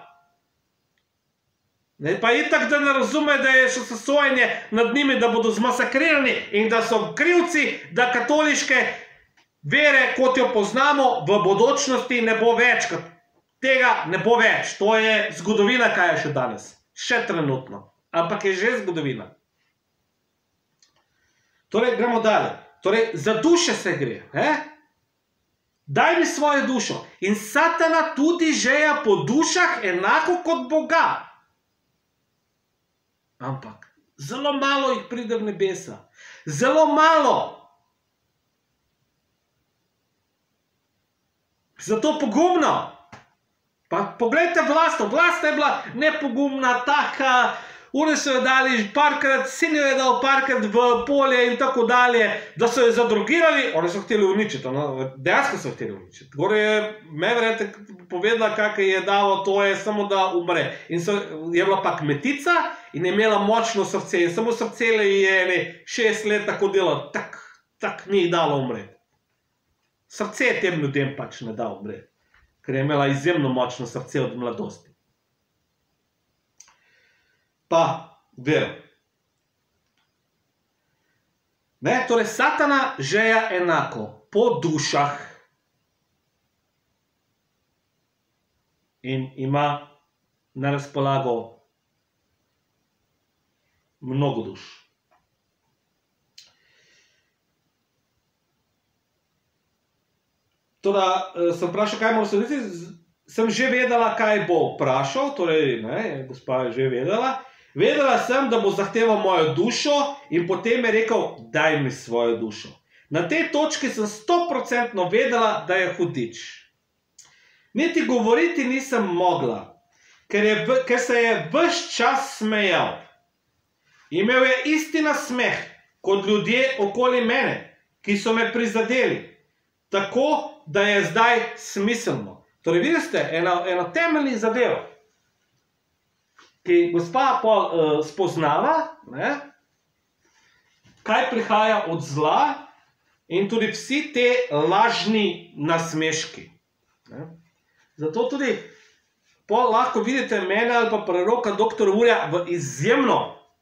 Pa itak, da ne razume, da je še sojenje nad njimi, da bodo zmasakrirani in da so krivci, da katoliške vere, kot jo poznamo, v bodočnosti ne bo več. Tega ne bo več. To je zgodovina, kaj je še danes. Še trenutno. Ampak je že zgodovina. Torej, gremo dalje. Torej, za duše se gre. Daj mi svojo dušo. In Satana tudi žeja po dušah enako kot Boga. Ampak zelo malo jih pride v nebesa. Zelo malo. Zato pogumno. Pa poglejte Vlasto. Vlasta je bila nepogumna, taka, oni so jo dali parkrat, sin jo je dal parkrat v polje in tako dalje, da so jo zadrogirali, oni so hteli uničiti, dejansko so hteli uničiti. Gore je, me verjete, povedala, kak je dalo, to je samo da umre. In je bila pa kmetica in je imela močno srce in samo srce je šest let tako delalo, tak, tak ni jih dalo umreti. Srce tem ljudem pač ne da umreti, ker je imela izjemno močno srce od mladosti. Pa vero. Ne, torej Satana žeja enako, po dušah. In ima na razpolago mnogo duš. Toda sem vprašal, kaj moram storiti, sem že vedela, kaj bo vprašal, torej, ne, gospa je že vedela. Vedela sem, da bo zahteval mojo dušo in potem je rekel, daj mi svojo dušo. Na tej točki sem stoprocentno vedela, da je hudič. Niti govoriti nisem mogla, ker, je, ker se je ves čas smejal. Imel je isti nasmeh kot ljudje okoli mene, ki so me prizadeli. Tako, da je zdaj smiselno. Torej, vidite, eno, eno temeljnih zadev, ki gospa pol uh, spoznava, ne, kaj prihaja od zla in tudi vsi te lažni nasmeški. Ne. Zato tudi pol lahko vidite mene ali pa preroka doktor Urja v izjemno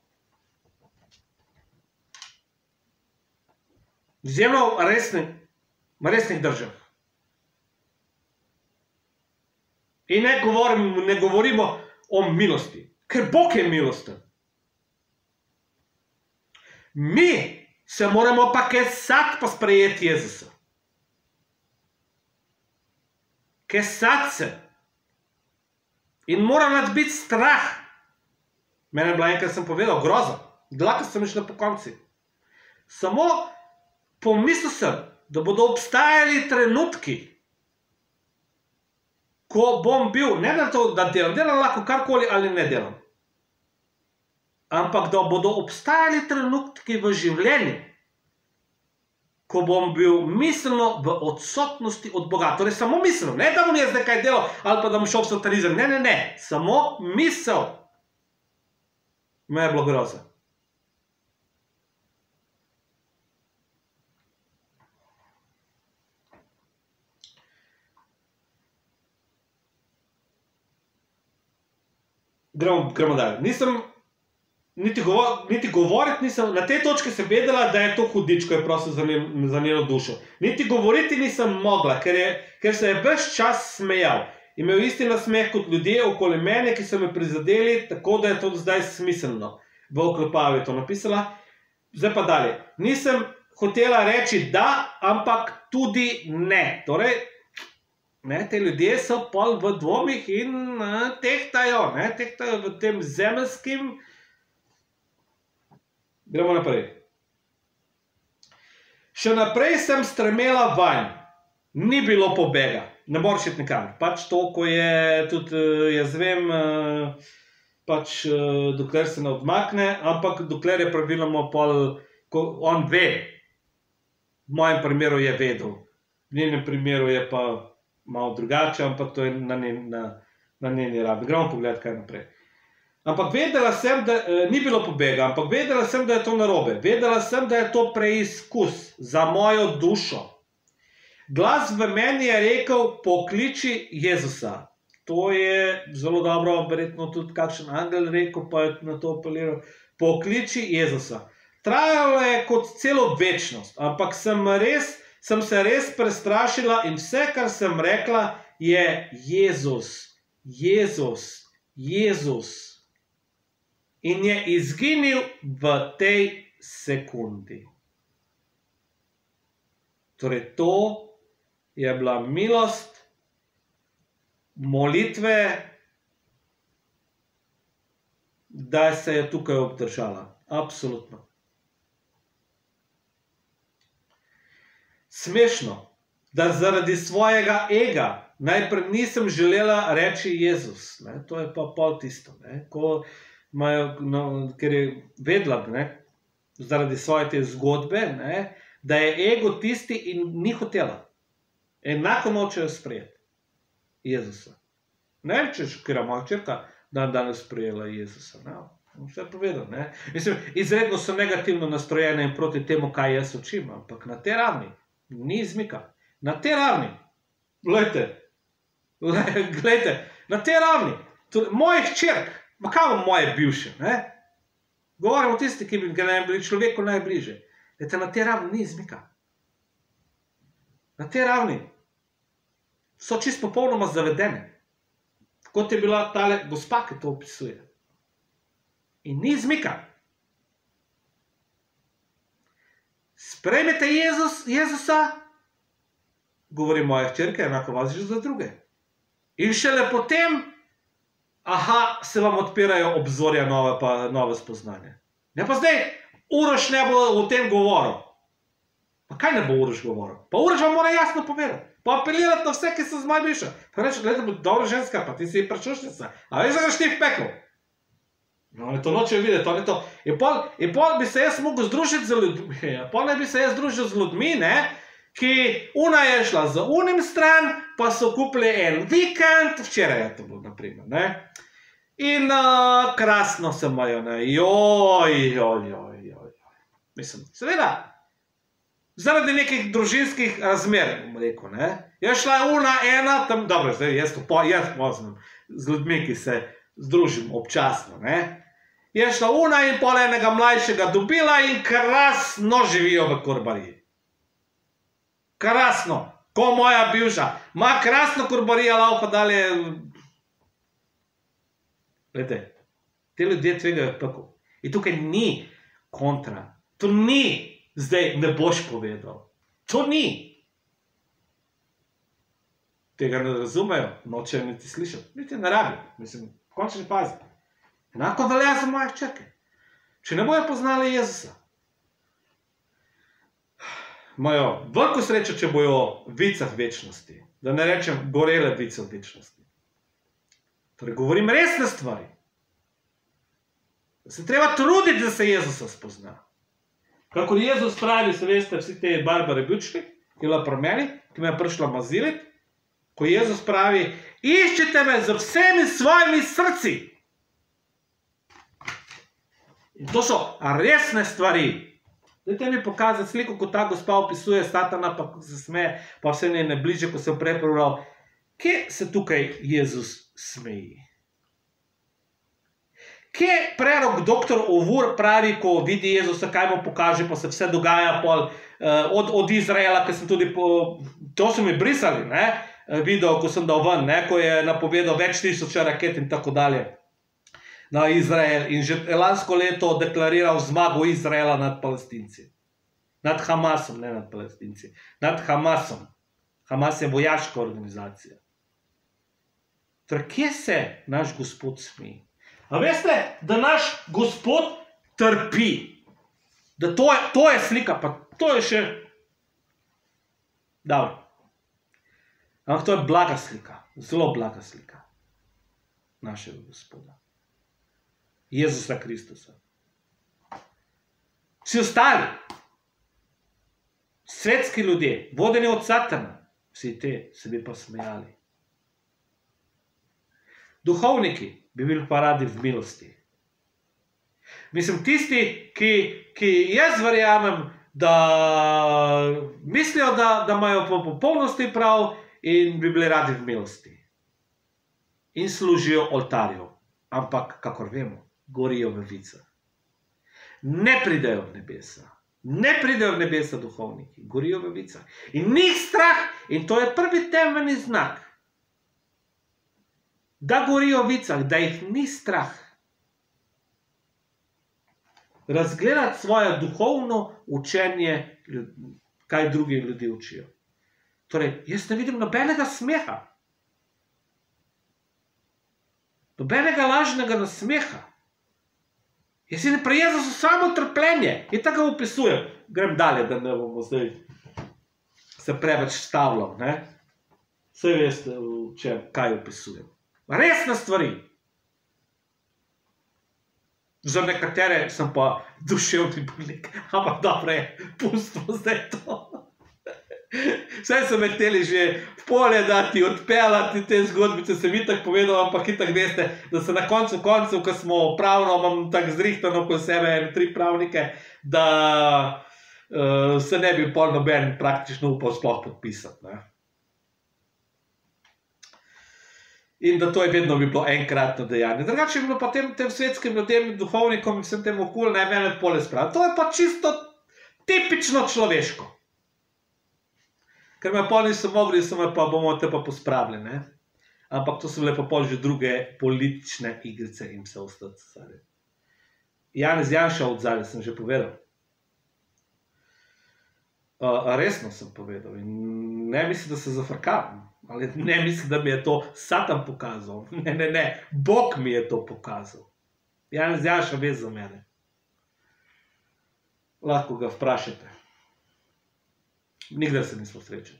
izjemno resnih, resnih držav. In ne govorimo, ne govorimo o milosti, ker Bog je milosten. Mi se moramo pa kesati pa sprejeti Jezusa. Kesati se. In mora nas biti strah. Mene je bila enkrat, sem povedal, groza. Dlaka sem išla po konci. Samo pomislil sem, da bodo obstajali trenutki, ko bom bil, ne da to, da delam, delam lahko karkoli ali ne delam, ampak da bodo obstajali trenutki v življenju, ko bom bil miselno v odsotnosti od Boga. Torej samo miselno, ne da bom jaz nekaj delal, ali pa da bom šel v satanizem. Ne, ne, ne, samo misel. Me je bilo groza. Gremo, gremo dalje. Nisem, niti, govor, niti govoriti nisem, na tej točki sem vedela, da je to hudič, ko je prosil za, njen, za njeno dušo. Niti govoriti nisem mogla, ker, je, ker se je ves čas smejal. Imel isti nasmeh kot ljudje okoli mene, ki so me prizadeli, tako da je to zdaj smiselno. V oklepavu je to napisala. Zdaj pa dalje. Nisem hotela reči da, ampak tudi ne. Torej, ne, te ljudje so pol v dvomih in ne, tehtajo, ne, tehtajo v tem zemeljskim. Gremo naprej. Še naprej sem stremela vanj. Ni bilo pobega. Ne moreš iti nikam. Pač to, ko je tudi, jaz vem, pač dokler se ne odmakne, ampak dokler je praviloma pol, ko on ve. V mojem primeru je vedel. V njenem primeru je pa malo drugače, ampak to je na, na, na njeni ravni. Gremo pogledati kaj naprej. Ampak vedela sem, da e, ni bilo pobega, ampak vedela sem, da je to narobe. Vedela sem, da je to preizkus za mojo dušo. Glas v meni je rekel, pokliči Jezusa. To je zelo dobro, verjetno tudi kakšen angel rekel, pa je na to apeliral. Pokliči Jezusa. Trajalo je kot celo večnost, ampak sem res sem se res prestrašila in vse, kar sem rekla, je Jezus, Jezus, Jezus. In je izginil v tej sekundi. Torej, to je bila milost molitve, da se je tukaj obdržala. Absolutno. Smešno, da zaradi svojega ega najprej nisem želela reči Jezus. Ne? To je pa pol tisto. Ne? Ko imajo, no, ker je vedela, ne? Zaradi svoje te zgodbe, ne? Da je ego tisti in ni hotela. Enako nočejo sprejeti Jezusa. Ne vem, če je moja čerka dan danes sprejela Jezusa. Ne? Vse povedal. Ne? Mislim, izredno so negativno nastrojene in proti temu, kaj jaz učim, ampak na te ravni ni izmika. Na te ravni. Glejte. Glejte. Na te ravni. Mojih čerk. Ma kaj bo moje bivše? Ne? Govorim o tisti, ki bi ga najbolj človeku najbliže. Glejte, na te ravni ni izmika. Na te ravni so čisto popolnoma zavedene. Kot je bila tale gospa, ki to opisuje. In ni izmika. Sprejmete Jezus, Jezusa, govori moja hčerka, enako vas že za druge. In šele potem, aha, se vam odpirajo obzorja nove, pa nove spoznanje. Ne pa zdaj, Uroš ne bo o tem govoril. Pa kaj ne bo Uroš govoril? Pa Uroš vam mora jasno povedati. Pa apelirati na vse, ki so z moj bivša. Pa reči, gledaj, dobra ženska, pa ti si prečušnica. A veš, da gaš ti v peklo? No, to nočejo videti, to ni to. In pol, in pol bi se jaz mogel združiti z ljudmi, pol ne bi se jaz združil z ljudmi, ne, ki una je šla za unim stran, pa so kupili en vikend, včeraj je to bilo, naprimer, ne. In uh, krasno se imajo, ne, joj, joj, joj, joj. Mislim, seveda, zaradi nekih družinskih razmer, bom rekel, ne. Je šla una ena, tam, dobro, zdaj jaz to po, jaz poznam z ljudmi, ki se združim občasno, ne. Je šla una in pol enega mlajšega dobila in krasno živijo v Korbariji. Krasno, ko moja bivša. Ma krasno Korbarija laufa dalje Glede, te ljudje tvegajo pekel. In tukaj ni kontra. To ni, zdaj ne boš povedal. To ni. Tega ne razumejo, nočejo niti slišati. Niti ne rabi. Mislim, v končni fazi. Enako velja za moje hčerke. Če ne bojo poznali Jezusa, imajo veliko srečo, če bojo v vicah večnosti. Da ne rečem gorele vice v večnosti. Torej, govorim resne stvari. Da se treba truditi, da se Jezusa spozna. Kakor Jezus pravi, se veste, vsi te Barbare Bučki, ki je bila pri meni, ki me je prišla maziliti, ko Jezus pravi, iščite me z vsemi svojimi srci. In to so resne stvari. Dajte mi pokazati sliko, ko ta gospa opisuje Satana, pa se smeje, pa vse njene bliže, ko se je prepravljal. Kje se tukaj Jezus smeji? Kje prerok doktor Ovur pravi, ko vidi Jezusa, kaj mu pokaže, pa se vse dogaja pol, od, od Izraela, ki sem tudi, po, to so mi brisali, ne, video, ko sem dal ven, ne, ko je napovedal več tisoče raket in tako dalje na Izrael in že lansko leto deklariral zmago Izraela nad Palestinci. Nad Hamasom, ne nad Palestinci. Nad Hamasom. Hamas je vojaška organizacija. Torej, kje se naš Gospod smeji? A veste, da naš Gospod trpi? Da to je, to je slika, pa to je še... Dobro. Ampak to je blaga slika. Zelo blaga slika našega Gospoda. Jezusa Kristusa. Vsi ostali, svetski ljudje, vodeni od Satana, vsi te se bi pa smejali. Duhovniki bi bili pa radi v milosti. Mislim, tisti, ki, ki jaz verjamem, da mislijo, da, da imajo po popolnosti prav in bi bili radi v milosti. In služijo oltarju. Ampak, kakor vemo, gorijo v vicah. Ne pridejo v nebesa. Ne pridejo v nebesa duhovniki. Gorijo v vicah. In njih strah, in to je prvi temeljni znak, da gorijo v vicah, da jih ni strah. Razgledati svoje duhovno učenje, kaj drugi ljudi učijo. Torej, jaz ne vidim nobenega smeha. Nobenega lažnega nasmeha. Jaz vidim pri Jezusu samo trpljenje. In tako ga opisujem. Grem dalje, da ne bomo zdaj se preveč stavljal. Vse veste, če, kaj opisujem. Resne stvari. Za nekatere sem pa duševni bolnik. Ampak dobro je, pustimo zdaj to. Vse so me hteli že v polje dati, odpeljati te zgodbice, sem itak povedal, ampak itak veste, da se na koncu koncev, ko smo pravno, imam tako zrihtano po sebe tri pravnike, da uh, se ne bi pol noben praktično upal sploh podpisati. Ne? In da to je vedno bi bilo enkratno dejanje. Drugače je bilo pa tem, tem svetskim ljudem, duhovnikom in vsem tem okul, ne mene pole spraviti. To je pa čisto tipično človeško. Ker me pol niso mogli, so me pa bomo te pa pospravili, ne? Ampak to so bile pa pol že druge politične igrice in vse ostalo. Janez Janša odzadaj, sem že povedal. Uh, resno sem povedal in ne mislim, da se zafrkam. Ali ne mislim, da mi je to Satan pokazal. Ne, ne, ne. Bog mi je to pokazal. Janez Janša ve za mene. Lahko ga vprašate. Nikdar se nismo srečali.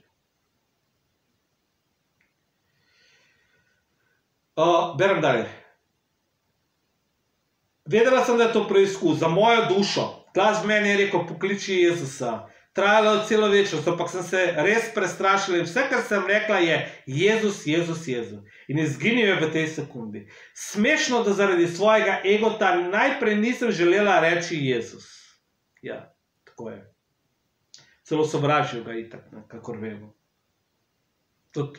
Uh, berem dalje. Vedela sem, da je to preizkus za mojo dušo. Glas v meni je rekel, pokliči Jezusa. Trajalo je celo večnost, ampak sem se res prestrašila in vse, kar sem rekla, je Jezus, Jezus, Jezus. In izginil je v tej sekundi. Smešno, da zaradi svojega egota najprej nisem želela reči Jezus. Ja, tako je. Celo sovražijo ga itak, kakor vemo. Tudi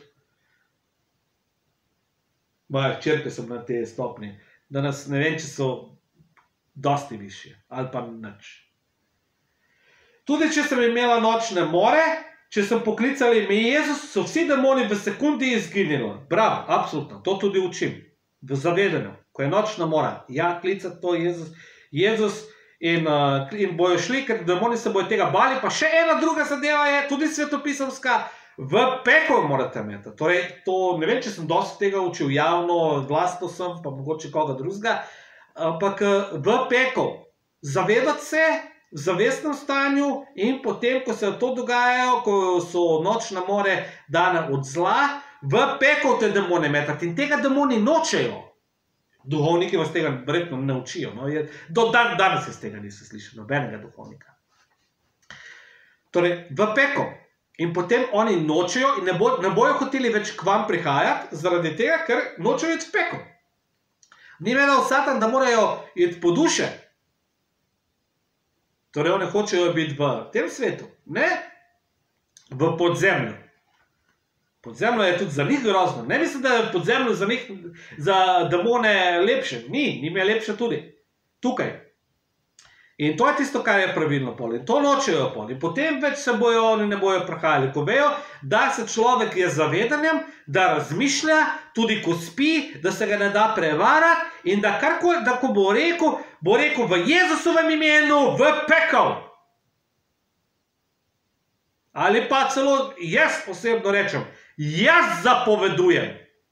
moja hčerke so na te stopni. Danes ne vem, če so dosti višje, ali pa nič. Tudi, če sem imela nočne more, če sem poklicala ime Jezus, so vsi demoni v sekundi izginili. Bravo, absolutno, to tudi učim. V zavedanju. ko je nočna mora, ja, klicati to Jezus, Jezus in, uh, in bojo šli, ker demoni se bojo tega bali, pa še ena druga zadeva je, tudi svetopisemska, v pekel morate imeti. Torej, to, ne vem, če sem dosti tega učil javno, glasno sem, pa mogoče koga drugega, ampak v pekel zavedati se, v zavestnem stanju in potem, ko se to dogajajo, ko so nočne more dane od zla, v pekel te demone metati in tega demoni nočejo. Duhovniki vas tega verjetno ne učijo. No? Je, do dan, danes jaz tega nisem slišal, nobenega duhovnika. Torej, v pekel. In potem oni nočejo in ne, bo, ne bojo hoteli več k vam prihajati, zaradi tega, ker nočejo iti v pekel. Ni vedel Satan, da morajo iti po duše. Torej, oni hočejo biti v tem svetu, ne v podzemlju. Podzemljo je tudi za njih grozno. Ne mislim, da je podzemljo za njih, za demone lepše. Ni, njim je lepše tudi. Tukaj. In to je tisto, kar je pravilno pol. In to nočejo pol. In potem več se bojo, oni ne bojo prihajali. Ko vejo, da se človek je zavedanjem, da razmišlja, tudi ko spi, da se ga ne da prevarati in da karkoli, da ko bo rekel, bo rekel v Jezusovem imenu v pekel. Ali pa celo jaz osebno rečem, jaz zapovedujem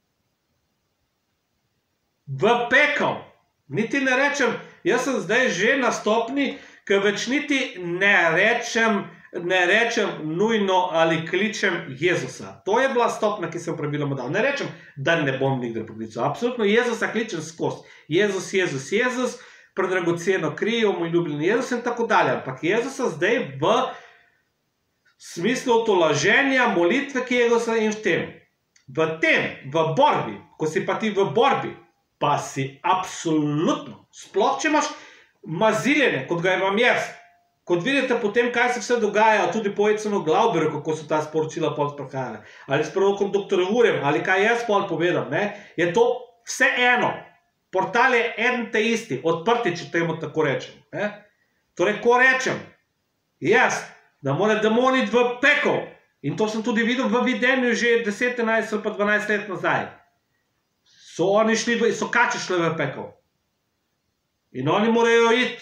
v pekel. Niti ne rečem, jaz sem zdaj že na stopni, ker več niti ne rečem, ne rečem nujno ali kličem Jezusa. To je bila stopna, ki sem praviloma dal. Ne rečem, da ne bom nikdar poklical. Absolutno Jezusa kličem skozi. Jezus, Jezus, Jezus, predragoceno krijo, moj ljubljeni Jezus in tako dalje. Ampak Jezusa zdaj v smislu tolaženja, molitve, ki je Jezusa in v tem. V tem, v borbi, ko si pa ti v borbi, pa si absolutno, sploh če imaš maziljenje, kot ga imam jaz, kot vidite potem, kaj se vse dogaja, tudi po Edsonu Glauberju, kako so ta sporočila pol sprehajale, ali s prorokom doktorjem Urjem, ali kaj jaz pol povedam, ne, je to vse eno. Portal je en te isti, odprti, če temu tako rečem. Ne. Torej, ko rečem, jaz, da mora demon iti v pekel, in to sem tudi videl v videnju že deset, enajst ali pa dvanajst let nazaj, so oni šli, so kače šle v pekel. In oni morajo iti.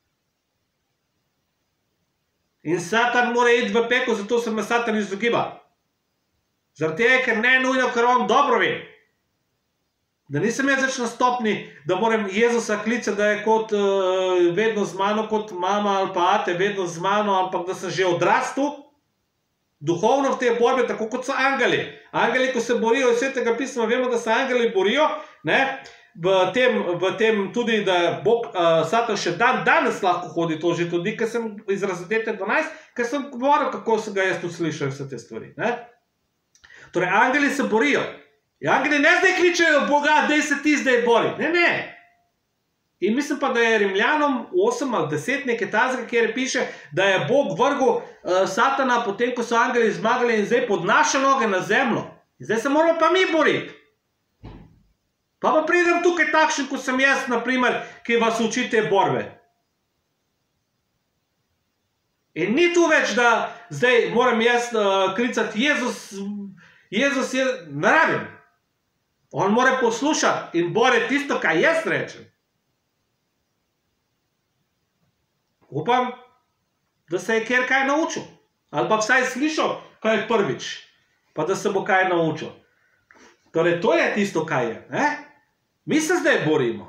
In Satan mora iti v pekel, zato se me Satan izogiba. Zaradi tega, ker ne nujno, ker on dobro ve. Da nisem jaz več na stopni, da moram Jezusa klicati, da je kot uh, vedno z mano, kot mama ali pa ate, vedno z mano, ampak da sem že odrastel, duhovno v te borbe, tako kot so angeli. Angeli, ko se borijo iz Svetega pisma, vemo, da se angeli borijo, ne, v tem, v tem tudi, da Bog, uh, Satan še dan danes lahko hodi, to že tudi, ker sem iz razredete dvanajst, ker sem govoril, kako se ga jaz tudi slišal vse te stvari. Ne. Torej, angeli se borijo. In angeli ne zdaj kličejo Boga, daj se ti zdaj bori. Ne, ne. In mislim pa, da je Rimljanom osem ali deset nekaj tazga, kjer piše, da je Bog vrgel uh, Satana potem, ko so angeli zmagali in zdaj pod naše noge na zemljo. In zdaj se moramo pa mi boriti. Pa pa pridem tukaj takšen, kot sem jaz, naprimer, ki vas uči te borbe. In ni tu več, da zdaj moram jaz uh, klicati Jezus, Jezus je, ne rabim. On mora poslušati in bore tisto, kaj jaz rečem. Upam, da se je kjer kaj naučil. Ali pa vsaj slišal, kaj je prvič. Pa da se bo kaj naučil. Torej, to je tisto, kaj je. Ne? Mi se zdaj borimo.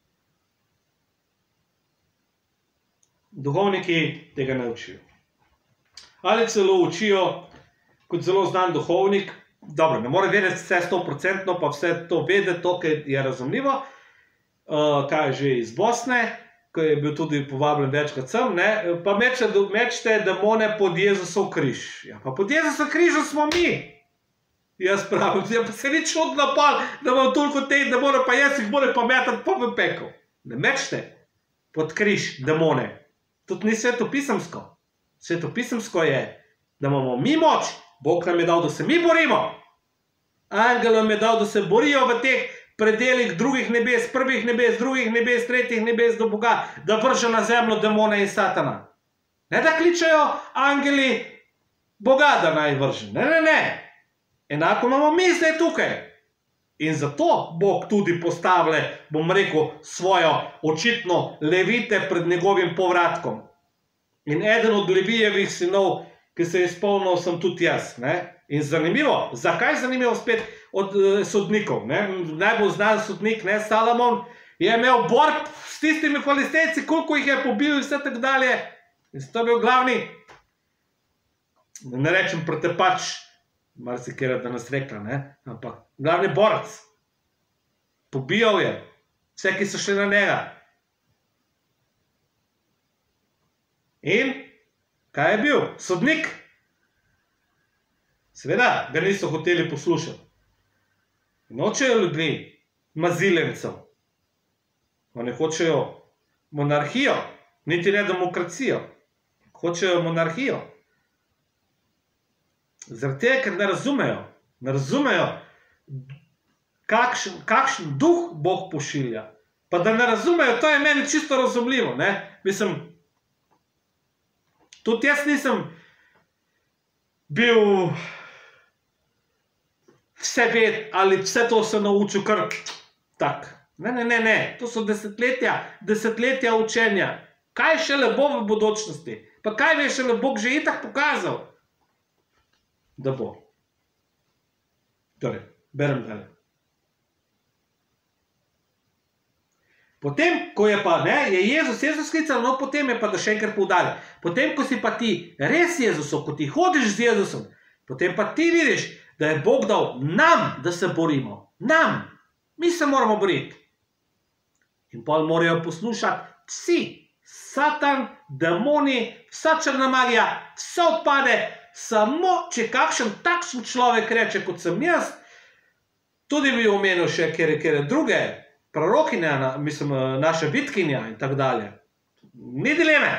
Duhovniki tega ne učijo. Ali celo učijo, kot zelo znan duhovnik, dobro, ne more vedeti vse sto procentno, pa vse to vedeti, to, kaj je razumljivo, uh, kaj je že iz Bosne, ko je bil tudi povabljen večkrat sem, ne, pa meče, mečete demone pod Jezusov križ. Ja, pa pod Jezusov križu smo mi. Jaz pravim, ja, pa se ni čudno pol, da imam toliko teh demonov, pa jaz jih moram pa metati pa v pekel. Ne mečete pod križ demone. Tudi ni svetopisemsko. Svetopisemsko je, da imamo mi moč, Bog nam je dal, da se mi borimo. Angelom je dal, da se borijo v teh predelih drugih nebes, prvih nebes, drugih nebes, tretjih nebes do Boga, da vrže na zemljo demone in Satana. Ne da kličejo angeli Boga, da naj vrže. Ne, ne, ne. Enako imamo mi zdaj tukaj. In zato Bog tudi postavlja, bom rekel, svojo očitno levite pred njegovim povratkom. In eden od Levijevih sinov, ki se je izpolnil, sem tudi jaz. Ne? In zanimivo, zakaj zanimivo spet od uh, sodnikov? Ne? Najbolj znan sodnik, ne, Salomon, je imel borb s tistimi Filistejci, koliko jih je pobil in vse tako dalje. In to je bil glavni, ne rečem pretepač, marsikera da nas rekla, ne? Ampak glavni borec. Pobijal je vse, ki so šli na njega. In kaj je bil? Sodnik. Seveda, ga niso hoteli poslušati. Nočejo ljudi, mazilencev. Oni hočejo monarhijo, niti ne demokracijo. Hočejo monarhijo. Zaradi tega, ker ne razumejo, ne razumejo, kakšen, kakšen duh Bog pošilja. Pa da ne razumejo, to je meni čisto razumljivo. Ne? Mislim, tudi jaz nisem bil vse ved ali vse to se naučil kar tak. Ne, ne, ne, ne. To so desetletja, desetletja učenja. Kaj šele bo v bodočnosti? Pa kaj je šele Bog že itak pokazal? Da bo. Torej, berem dalje. Potem, ko je pa, ne, je Jezus, Jezus sklical, no potem je pa, da še enkrat poudarja, potem, ko si pa ti res Jezusov, ko ti hodiš z Jezusom, potem pa ti vidiš, da je Bog dal nam, da se borimo. Nam. Mi se moramo boriti. In pol morajo poslušati vsi. Satan, demoni, vsa črna magija, vse odpade, samo če kakšen takšen človek reče, kot sem jaz, tudi bi omenil še kere, kere druge, prorokinja, mislim, naša bitkinja in tako dalje. Ni dileme.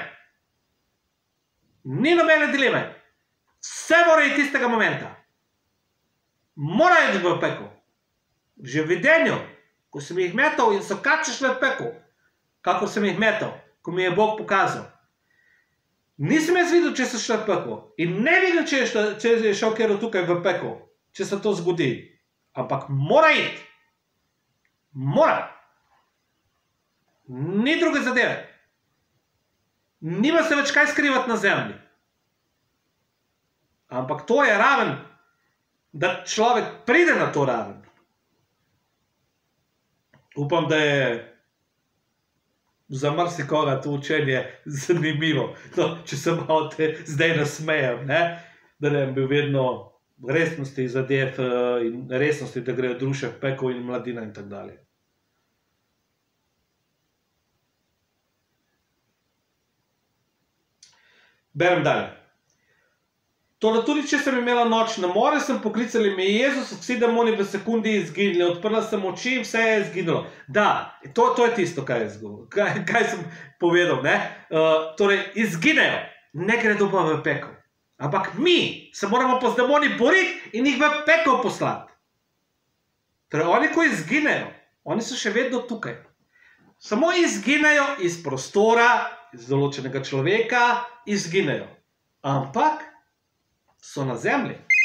Ni nobene dileme. Vse mora iti tistega momenta. Mora iti v pekel. Že v videnju, ko sem jih metal in so kače šle v pekel, kako sem jih metal, ko mi je Bog pokazal. Nisem jaz videl, če so šle v pekel. In ne videl, če je, šla, če je šel kjer tukaj v pekel, če se to zgodi. Ampak mora iti. Mora. Ni druge zadeve. Nima se več kaj skrivati na zemlji. Ampak to je raven, da človek pride na to raven. Upam, da je za marsikoga to učenje zanimivo. No, če se malo te zdaj nasmejem, ne? Da ne bi bil vedno resnosti zadev in resnosti, da grejo duše v pekel in mladina in tako dalje. Berem dalje. Toda tudi, če sem imela noč na more, sem poklicali me Jezus, vsi demoni v sekundi izginili, odprla sem oči in vse je izginilo. Da, to, to je tisto, kaj, je kaj, kaj sem povedal. Ne? Uh, torej, izginejo, ne gredo pa v pekel. Ampak mi se moramo pa z demoni boriti in jih v pekel poslati. Torej, oni, ko izginejo, oni so še vedno tukaj. Samo izginejo iz prostora, iz določenega človeka, izginejo. Ampak so na zemlji.